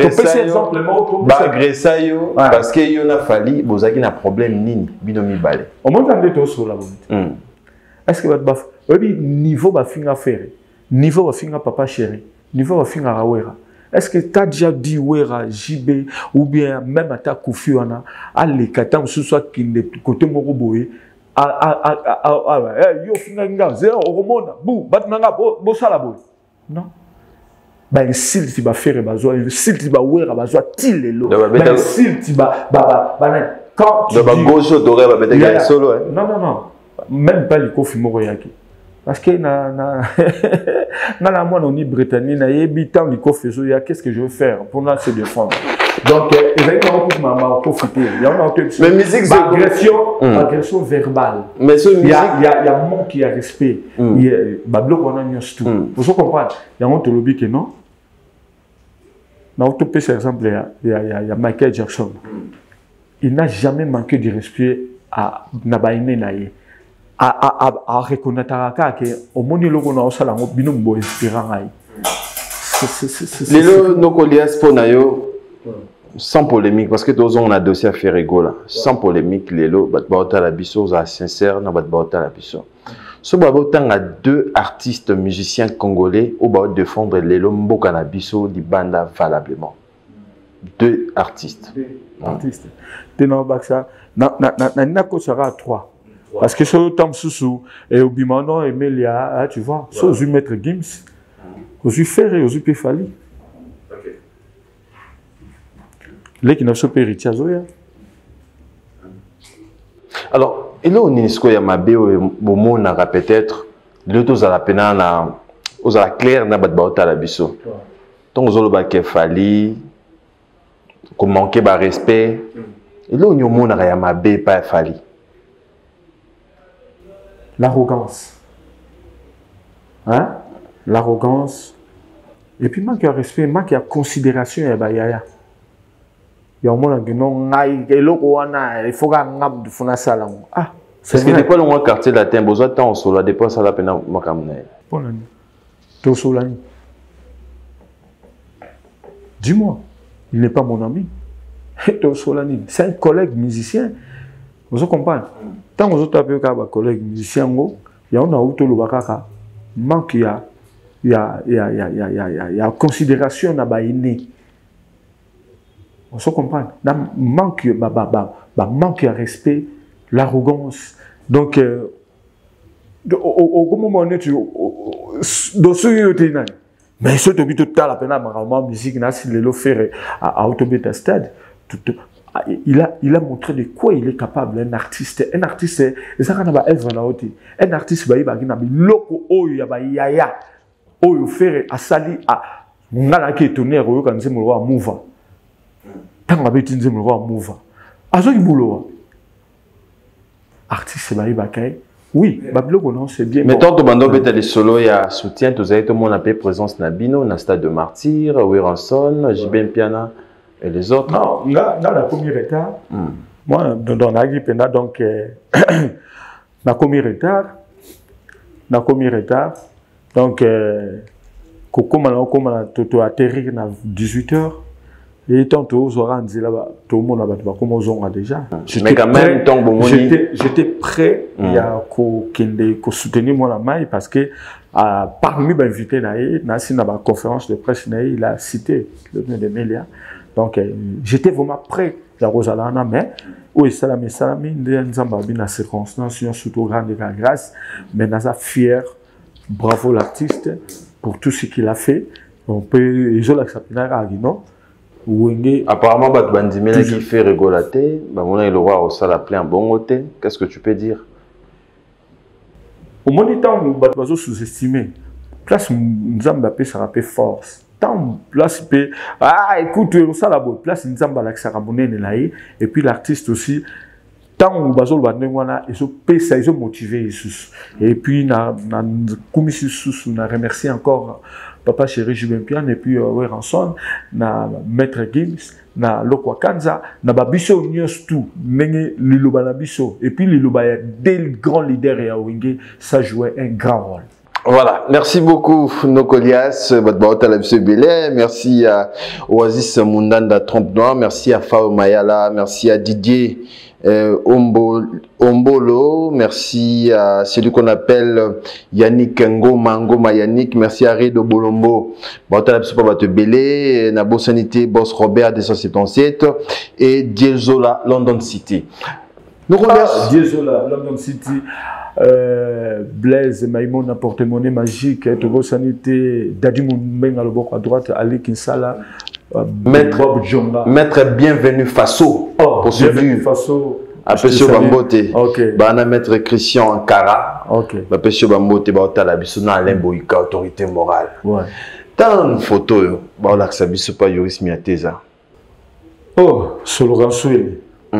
Bagressayo. Parce qu'il y en a fallu. Vous avez un problème nini. Binomi balé. Au moins, on est tous sur la bonne. Est-ce que votre baf. Niveau va finir faire. Niveau va finir papa chéri. Niveau va finir rawera. Est-ce que tu as déjà dit Wera, JB, ou bien même à ta Koufiana, à l'écatam, ce soit qu'il est côté Moroboé, yo finanga, zéro, romona, bou, batnanga, bo salabo. Non. Ben, s'il t'y va faire, s'il t'y va Wera, t'il est là. Ben, s'il t'y va, quand tu dis. Gauche, t'aurais, va mettre solo, hein. Non, non, non. Même pas les Kofi Moroyaki. Parce que na moi on est britannique na yebitan liko fezo ya qu'est-ce que je veux faire pour nous se défendre donc exactement pour maman profiter il y a mais musique agression verbale mais ce musique il y a manque qui a respect il y a bablo on a mis tout vous comprenez il y a un lobby que non na auto par exemple il y a Michael Jackson il n'a jamais manqué de respect à Nabaine naie à reconnaître que au monde logo na osala ngo bino mbo inspirant ai lelo nokolias ponayo sans polémique parce que tous on a dossier à faire là sans polémique lelo batbauta la biso za sincère na batbauta la biso so batanga deux artistes musiciens congolais au ba défendre lelo mboka na biso di banda valablement deux artistes tena baksa na ko sera 3. Parce que sur le temps sous et au bimano et Melia, tu vois, sur du maître Gims, Ozu Ferré, Ozu Pefali. Les qui n'ont pas héritier Zoya. Alors, il y a un ministre qui m'a dit que peut-être l'autre a la peine aux la claire na batbauta la biso. Donc aux autres qui fali, qu'on manquait de respect. Et là, on a mon a m'a dit pas fali. L'arrogance. Hein? L'arrogance. Et puis, manque de respect, manque de considération, il y a un monde qui non il faut que tu fasses ça. Ah, c'est que quoi le quartier latin, besoin de temps sur la dépense à la peine à dis-moi, il n'est pas mon ami. C'est un collègue musicien. Vous comprenez? Tant que vous avez un collègue musicien, il y a un autre qui manque, il y a considération à baïné. On se comprend. Manque de respect, l'arrogance. Donc, au moment où tu mais ce que tu as la peine à musique, à Autobeta Stade, il a montré de quoi il est capable, un artiste. Un artiste, et ça, un artiste, il a loko oyo ya oyo faire a sali a ngala ki tourner oyo kan nzembo wa move. Tant nga beti nzembo wa move. Azo ibulo. Artiste ba ibakay. Oui, babiloko non c'est bien. Mais tant que bando beta les solo ya soutien tous avez tout le monde appelé présence na bino na stade de Martyr, Wiranson, JB Piana et les autres. Non, dans la première étape. Moi dans la grippe donc na premier retard. Donc, comme on a atterri à 18h, et tantôt, tout le monde a comme on a déjà. Mais quand même, j'étais prêt à soutenir mon amie parce que parmi les invités, dans la conférence de presse, il a cité le nom de Mélia. Donc, j'étais vraiment prêt à Rosalana, mais oui, salami, dans circonstance, surtout grande grâce, mais nous sommes fiers. Bravo l'artiste pour tout ce qu'il a fait. On peut apparemment, Bandimela qui fait rigolater, il aura au salle appelé un bon côté. Qu'est-ce que tu peux dire? Au moins, temps où nous sous-estimé, place nous avons ça rappelle force. Tant place écoute, ça la bonne place nous avons la et puis l'artiste aussi. Tant où bazol bandengwana ils ont motivé et puis na commission na remercier encore papa chéri Julien Pian et puis Ranson na maître Gims na Lokwa Kanza na babiso nyos tout nenge liloba na biso et puis liloba ya des grands leaders ya Wenge ça jouait un grand rôle. Voilà, merci beaucoup Nokolias, merci à Oasis Mundanda Trompe Noire, merci à Fao Mayala, merci à Didier Ombolo, merci à celui qu'on appelle Yannick Ngoma Yannick, merci à Redo Bolombo, Nabo Sanité, Boss Robert 277 et Diezola London City. Nous remercions Diezola London City. Blaise Maïmon a porte-monnaie magique, Togo Sanité, Dadi Moumenga le bord à droite, Ali Kinsala, Bob Djonga. Maître bienvenu Faso. Pour celui Faso. Apesio Bambote. Bana Maître Christian Ankara. Apesio Bambote, Baota la Bissona, Alain Boïka, autorité morale. Tant de photos, Baola Sabiso pas Yoris Miateza. Oh, sur le Ransouil.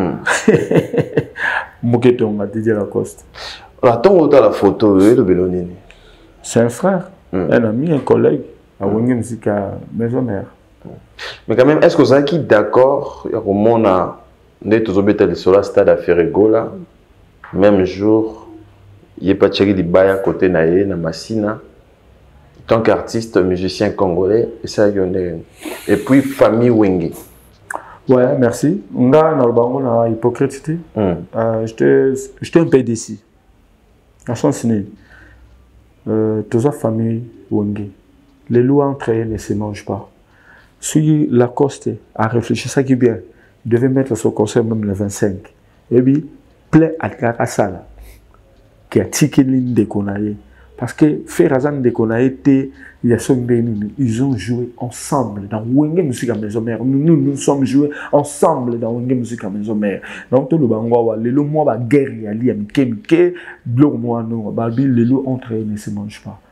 Moketon m'a dit Lacoste. Attends, la photo, le Bélonini. C'est un frère, un ami, un collègue, à Wenge Musique à Maison-Mère. Mais quand même, est-ce que vous êtes d'accord, il y a un monde sur la stade à Ferregola, même jour, il n'y a pas de chéri de Baya côté Naye, na Massina, tant qu'artiste, musicien congolais, et ça, et puis famille Wenge. Ouais, merci. On a une hypocrite. J'étais un peu déçu. À son ciné, toute la famille Wenge, les loups entre eux ne se mangent pas. Si Lacoste a réfléchi ça qui est bien, il devait mettre son concert même le 25. Et puis, plein à Kakasala, qui a tiqué l'île de Konaye. Parce que Ferrazan de qu'on a été, ils ont joué ensemble dans Wenge Musique à Maison Mère. Nous sommes joués ensemble dans Wenge Musique à Maison Mère. Donc, tout le bango, le mois de guerre, il y a Mike, Bleu Mois, non, Babi, le loup entre eux ne se mange pas.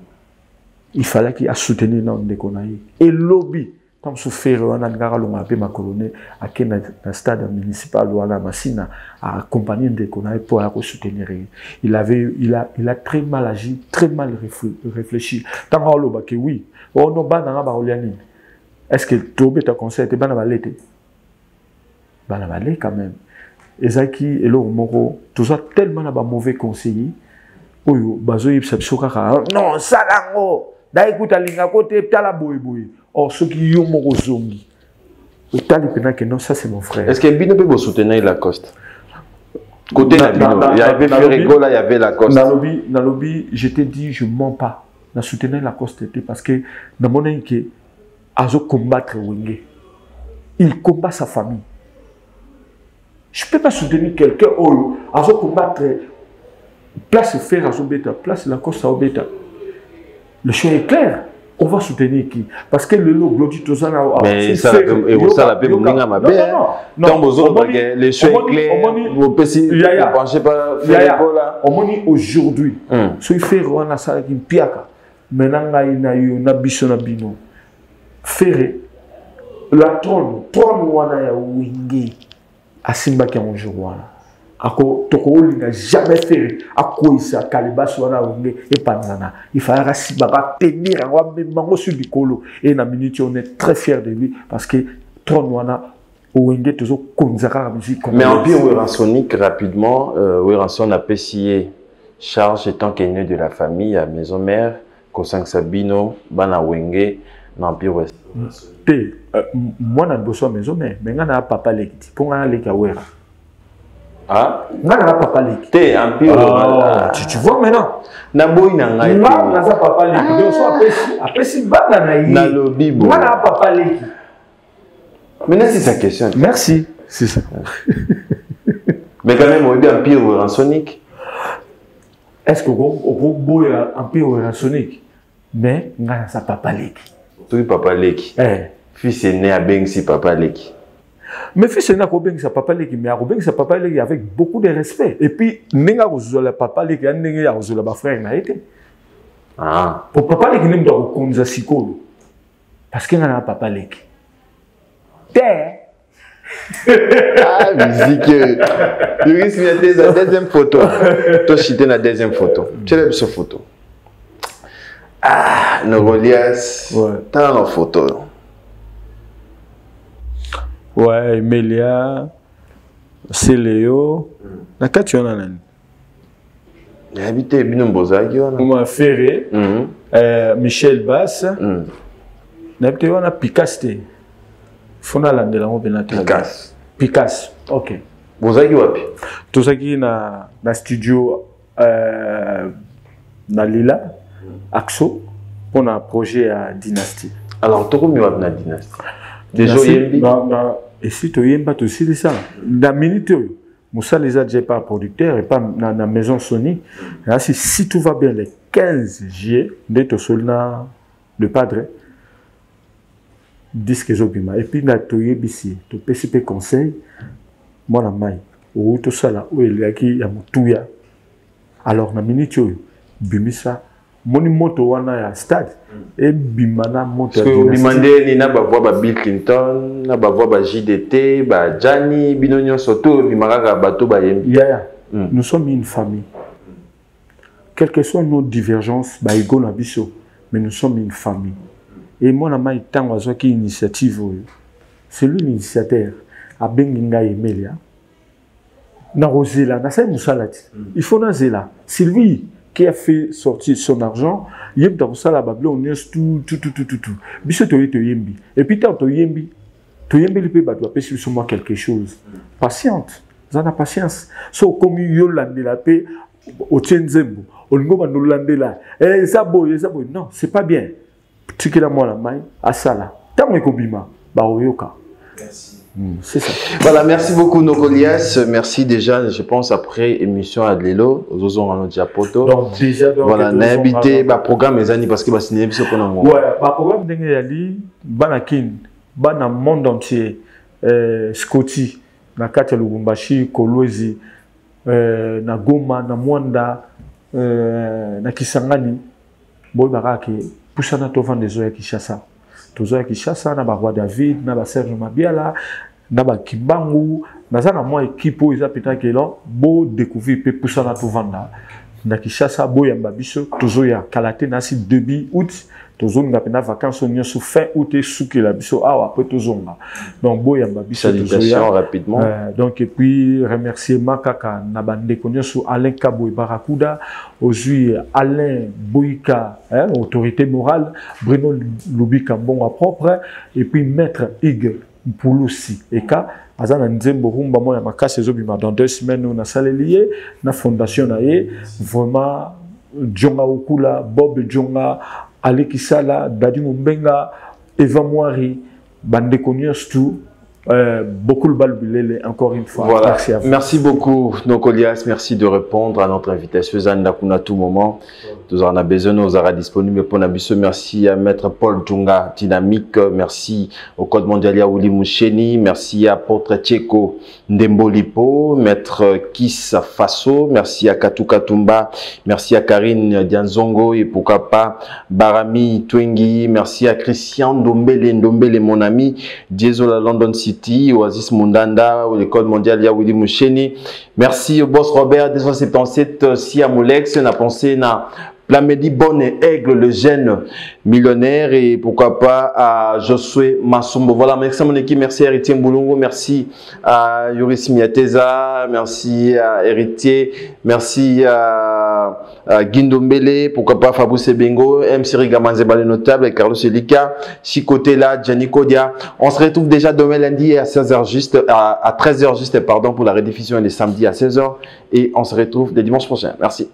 Il fallait qu'il y ait soutenu dans le qu'on a eu. Et lobby. Comme ce fait, on a appelé ma colonie à un stade municipal ou à la Massina à accompagner des connaissances pour la soutenir. Il a très mal agi, très mal réfléchi. Tant que oui, on n'a pas de est-ce que tu as conseil de Banabalete? Banabalé quand même. Ezaki et le Moro, tout ça tellement de mauvais conseillers. Non, ça là, d'ailleurs, linga côté tala boy boy. Or ceux qui ont mon zongi. Non, ça c'est mon frère. Est-ce que Bino peut soutenir Lacoste? Côté Bino, il y avait Ferrego là, il y avait Lacoste. Dans le lobby, je t'ai dit, je ne mens pas. Je soutenir Lacoste parce que dans mon équipe, il a combattre Wenge. Il combat sa famille. Je ne peux pas soutenir quelqu'un qui a combattre place faire à son bêta, place Lacoste à son bêta. Le choix est clair. On va soutenir qui? Parce que le lot glodit tout ça. Mais ça, et ça la paix, mon gars, ma belle. Non, le choix est clair. Vous ne pensez pas faire là. On aujourd'hui. Si il fait Rwanda, ça avec une piaka. Maintenant, il y a eu un bison bino. Ferré. La trône Rwanda, il y a Wenge. À Simba qui a un jour Rwanda. Ako toko n'a jamais fait à quoi ça Kalibas wana Wenge et Panzana. Il fallait rasibaba tenir en même mango sur du colo et na minute on est très fiers de lui parce que Tronwana Wenge toujours konzara musique. Mais en plus Weransonic rapidement Weranson a apprécié charge étant qu'aîné de la famille à maison mère Kosang Sabino bana Wenge n'empire West. Moi na bosso maison mère mais ngana papa lekiti pour ngana leka wera. Ah, papa Leki. T'es un peu. Tu vois maintenant. Naboy nangai. Naza papa Leki. Donc soit après si bana naï. Na lobby bo. Nana papa Leki. Maintenant c'est sa question. Merci. C'est ça. Mais quand même on est un pire Weransonic. Est-ce que au bout un pire Weransonic? Mais ngana sa papa Leki. Tout papa Leki. Fils est né à Bengsi papa Leki. Mais fils n'a pas sa papa Leki, mais sa papa Leki avec beaucoup de respect. Et puis, n'enga la papa Leki, n'enga la frère n'a été. Ah. Pour papa Leki n'aime pas konza sikolo. Parce qu'il n'a papa Leki. Ah, musique. Tu risques de la deuxième photo. Tu as la deuxième photo. Tu as cette photo. Ah, Norolias. Ouais. Tu as la photo. Ouais, Emilia, c'est Léo. Na kati on a nani? Il habité Bino Mbozaki on a. Moi Ferré, Michel Bass. Na habité on a Picaste. Fona landela mo benate. Picasse. Picasse. OK. Mbozaki wapi? Tozaki na studio na Lila Axo pour un projet à Dynastie. Alors tu comme wapi na Dynastie? Déjà yembi. Et si tu yemba tu sais ça. Dans minute Moussa les a déjà pas producteur et pas dans la maison Sony. Là si tout va bien le 15 juillet de to solna le padre disque zobima et puis na to yebisi to PCP conseil moi na mai ou to sala ou il y a qui ya mutuya. Alors na minute bimisa moni moto wana ya stade et bimana moto ya Dynastie. Bimande ni na ba voix ba Bill Clinton, na ba voix ba JDT, ba Gianni, binonyo soto bimaka bato ba yembi. Nous sommes une famille. Quelles que soient nos divergences, ba ego na biso, mais nous sommes une famille. Et moi na mai tango azoki initiative, c'est lui l'initiateur. A benginga Emelia. Na Rosela, na sa musalati. Il faut na zela. C'est lui qui a fait sortir son argent, il y a dans ça la Bible, on est tout. Biso to yembi. Et puis tant to yembi le peut battre sur moi quelque chose. Patiente, vous en avez patience. So comme Yolande la paix au Tienzembo, on go no landela. Eh ça boy, non, c'est pas bien. Tu que la moi la main à ça là. Tant que bima ba oyoka. Merci. C'est ça. Voilà, merci beaucoup Nokolias. Merci déjà, je pense, après émission à Lelo, aux Ozons à notre Diapoto. Donc déjà, voilà, on a habité le programme les années parce que c'est une émission qu'on a. Ouais, le programme d'Engayali, Banakin, Bana monde entier, Scotty, na Katia Lubumbashi, Kolwezi, na Goma, na Mwanda, na Kisangani, Boy Baraki, Poussana Tovan des Oya Kishasa. Tozoya Kishasa, na Barwa David, na Serge Mabiala, na Kimbangu, na zana moi équipe où ils appellent que là, beau découvrir pe Poussana Tovanda. Na Kishasa, Boy Ambabiso, Tozoya Kalate, nasi début août, Tozo nga pena vacances on sous fin août et sous que la biso après Tozonga. Donc Boy Ambabiso, salutations rapidement. Donc et puis remercier Makaka, na bande konyo sous Alain Kabo et Barakuda, aujourd'hui Alain Boyka, autorité morale, Bruno Lubika bon à propre, et puis Maître Ig Pouloussi et ka azana nzembo rumba moya makasi ezobima dans 2 semaines on a salelié na fondation na ye vraiment Djonga Okula, Bob Djonga, Ali Kisala, Dadi Mbenga, Eva Moari, Bande Konyos tout. Beaucoup le balbulé encore une fois. Voilà. Merci à vous. Merci beaucoup Nokolias, merci de répondre à notre invitation. Zanda à tout moment. Nous en avons besoin, nous serons disponibles pour Nabiso. Merci à Maître Paul Djonga Dynamique, merci au Code Mondial Yaouli Moucheni, merci à Apôtre Tcheko Ndembolipo, Maître Kiss Faso, merci à Katou Katumba, merci à Karine Dianzongo et pourquoi pas Barami Twengi, merci à Christian Ndombele mon ami, Diesola London City, Oasis Mundanda, au Code Mondial Yaouli Moucheni, merci au boss Robert 277 Sia Molex, on a pensé na Plamedi Bonne Aigle, le jeune millionnaire, et pourquoi pas à Josué Masombo. Voilà, merci à mon équipe, merci à Héritier Mboulongo, merci à Yoris Miateza, merci à Héritier, merci à Guindombele, pourquoi pas Fabrice Bengo, MC Rigamanzeba le notable, et Carlos Elika, Chikotela, Gianni Kodia. On se retrouve déjà demain lundi à 16h juste, à 13h juste, pardon, pour la rediffusion les samedis à 16h, et on se retrouve dès dimanche prochain. Merci.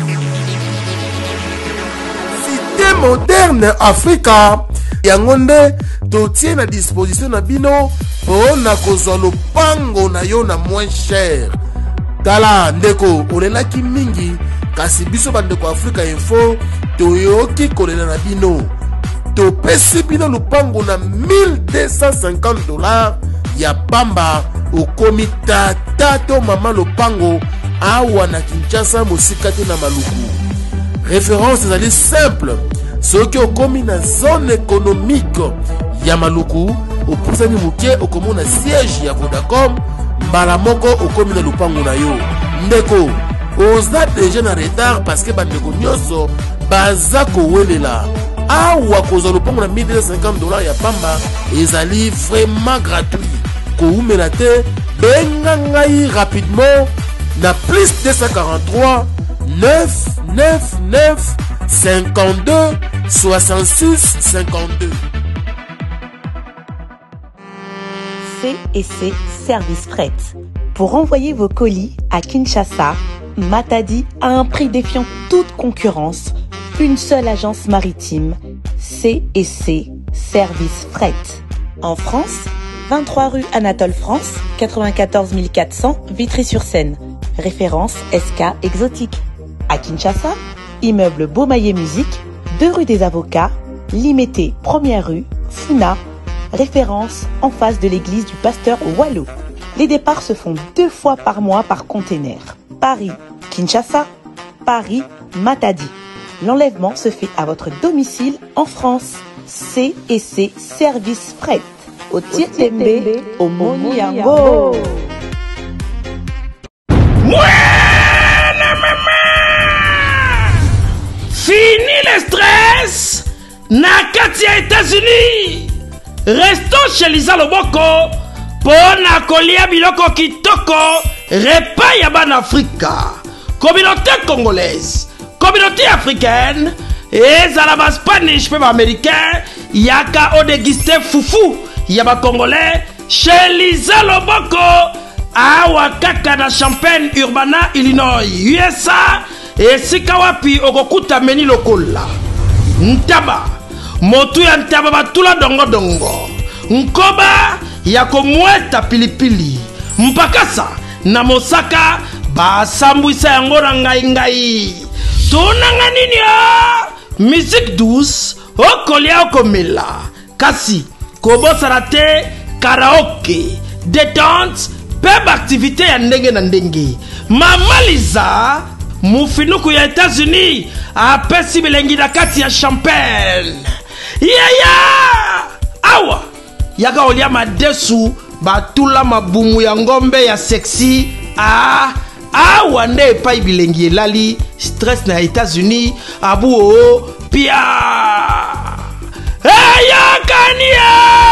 Moderne Africa yangonde totie na disposition na bino pona kozwa lopango na yo na moins cher. Tala ndeko olelaki mingi kasi biso bandeko Africa Info toyoki kolela na bino topesi bino lopango na $1250 ya pamba okomi tata to mama lopango awa na Kinshasa mosika te na maluku. Référence ezali simple. Ceux qui ont commis dans la zone économique Yamaluku, au poussani muke, au commun na siège ya Vodacom, Balamoko, au commun na Lupango na yo. Ndeko, oza déjà na retard parce que bandeko nyoso, bazako welela. Awa koza Lupango na $1250 ya pamba, ezali vraiment gratuit. Ko umela te, bengangai rapidement, na plus 243 999 52 66 52. C&C Service Fret. Pour envoyer vos colis à Kinshasa, Matadi a un prix défiant toute concurrence. Une seule agence maritime, C&C Service Fret. En France, 23 rue Anatole France, 94 400 Vitry-sur-Seine. Référence SK Exotique. À Kinshasa, immeuble Beaumaillé Musique, 2 rue des Avocats, Limité, 1er rue, Funa, référence en face de l'église du pasteur Wallo. Les départs se font 2 fois par mois par container. Paris, Kinshasa, Paris, Matadi. L'enlèvement se fait à votre domicile en France. C&C Service Fret. Au Tietembe, au Moniango. Fini le stress nakati ya États-Unis. Restons chez Lisa Loboko pona kolia biloko kitoko repas ya ban Afrika. Communauté congolaise, communauté africaine, ezala ba Spanish pe ba américain yaka o déguster fufu ya ba congolais chez Lisa Loboko awa kaka na Champaign Urbana Illinois USA. Esika wapi okokuta meni lokola ntaba motu ya ntaba batula dongo dongo nkoba ya komweta pilipili mpakasa na mosaka basambwisa yango na ngai tunanga nini musique douce okolia okomela kasi kobosana te karaoke détente peba activité ya ndenge na ndenge. Mama Liza mufinuku ya États-Unis apesi bilengi na kati ya champagne awa yaka olia madesu batula mabumu ya ngombe ya sexy awa nde epai bilengi elali stress na États-Unis abu pia yakania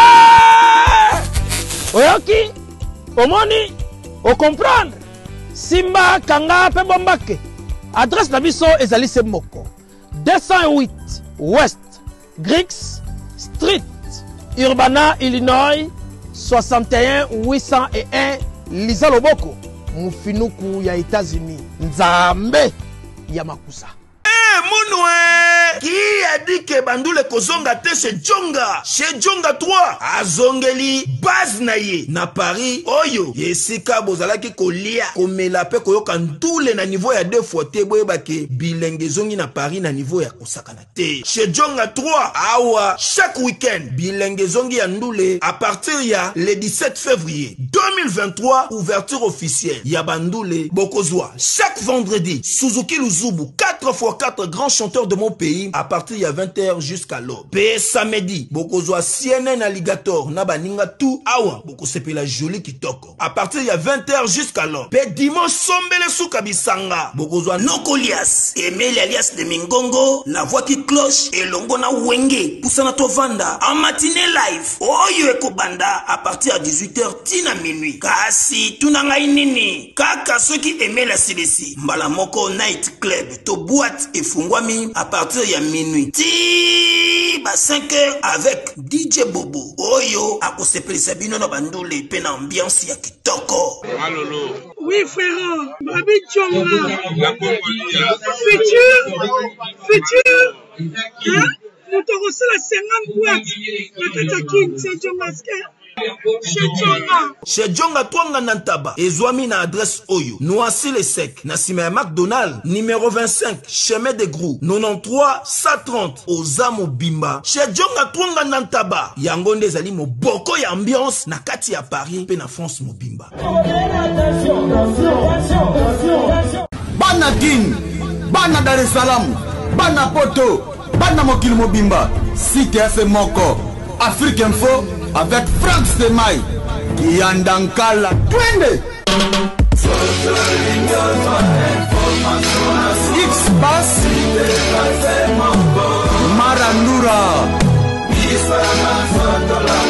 oyoki omoni o comprendre simba kanga pe bombake adresse na biso ezali se moko 208 West Griggs Street Urbana Illinois 61 801 Liza Loboko mufinuku ya États-Unis nzambe ya makusa. Monoué qui a dit que bandule kozonga te chez Djonga 3 azongeli base na ye na Paris oyo yesika bozalaki kolia komela pe koyoka ndule na niveau ya 2 fois te boyebake bilenge zongi na Paris na niveau ya kosakana te chez Djonga 3 awa chaque week-end bilenge zongi ya ndule à partir ya le 17 février 2023 ouverture officielle ya bandule bokozwa chaque vendredi Suzuki Luzubu 4x4 grands chanteurs de mon pays à partir de 20h jusqu'à l'aube. Pe samedi, bokozwa CNN Alligator na baninga tout awa boko sepela joli kitoko. À partir de 20h jusqu'à l'aube. Pe dimanche sombele souka bisanga bokozwa Nokolias, Emile alias de Mingongo, la voix qui cloche et longo na wenge poussana tovanda en matinée live. Oyo ekobanda à partir de 18h tina minuit. Kasi tunanga inini kaka ceux qui aimaient la CDC. Mbala moko night club to boîte et fungwami à partir de minuit. Ti ba 5h avec DJ Bobo. Oyo akosepeli sabino na bandole pe na ambiance ya kitoko. Alolo. Oui frère, Babi Djonga. Futur. Hein? Nous te reçons la 50 boîtes. La Katakin, c'est Djonga. Chez Djonga Twanga Nantaba, Ezwami na adresse Oyo, Noisy le Sec, Nassime McDonald, numéro 25, chemin de Grou, 93 130, Ozamo Bimba. Chez Djonga Twanga Nantaba, Yangonde Zali mo boko ya ambiance, na kati ya Paris, pe na France mo Bimba. Bana King, Bana Dar es Salaam, Bana Poto, Bana Mokili Mobimba, CTF Moko, Afrique Info, avec Franck Stemai, Kiandankala, Twende. X-Bass, Marandura,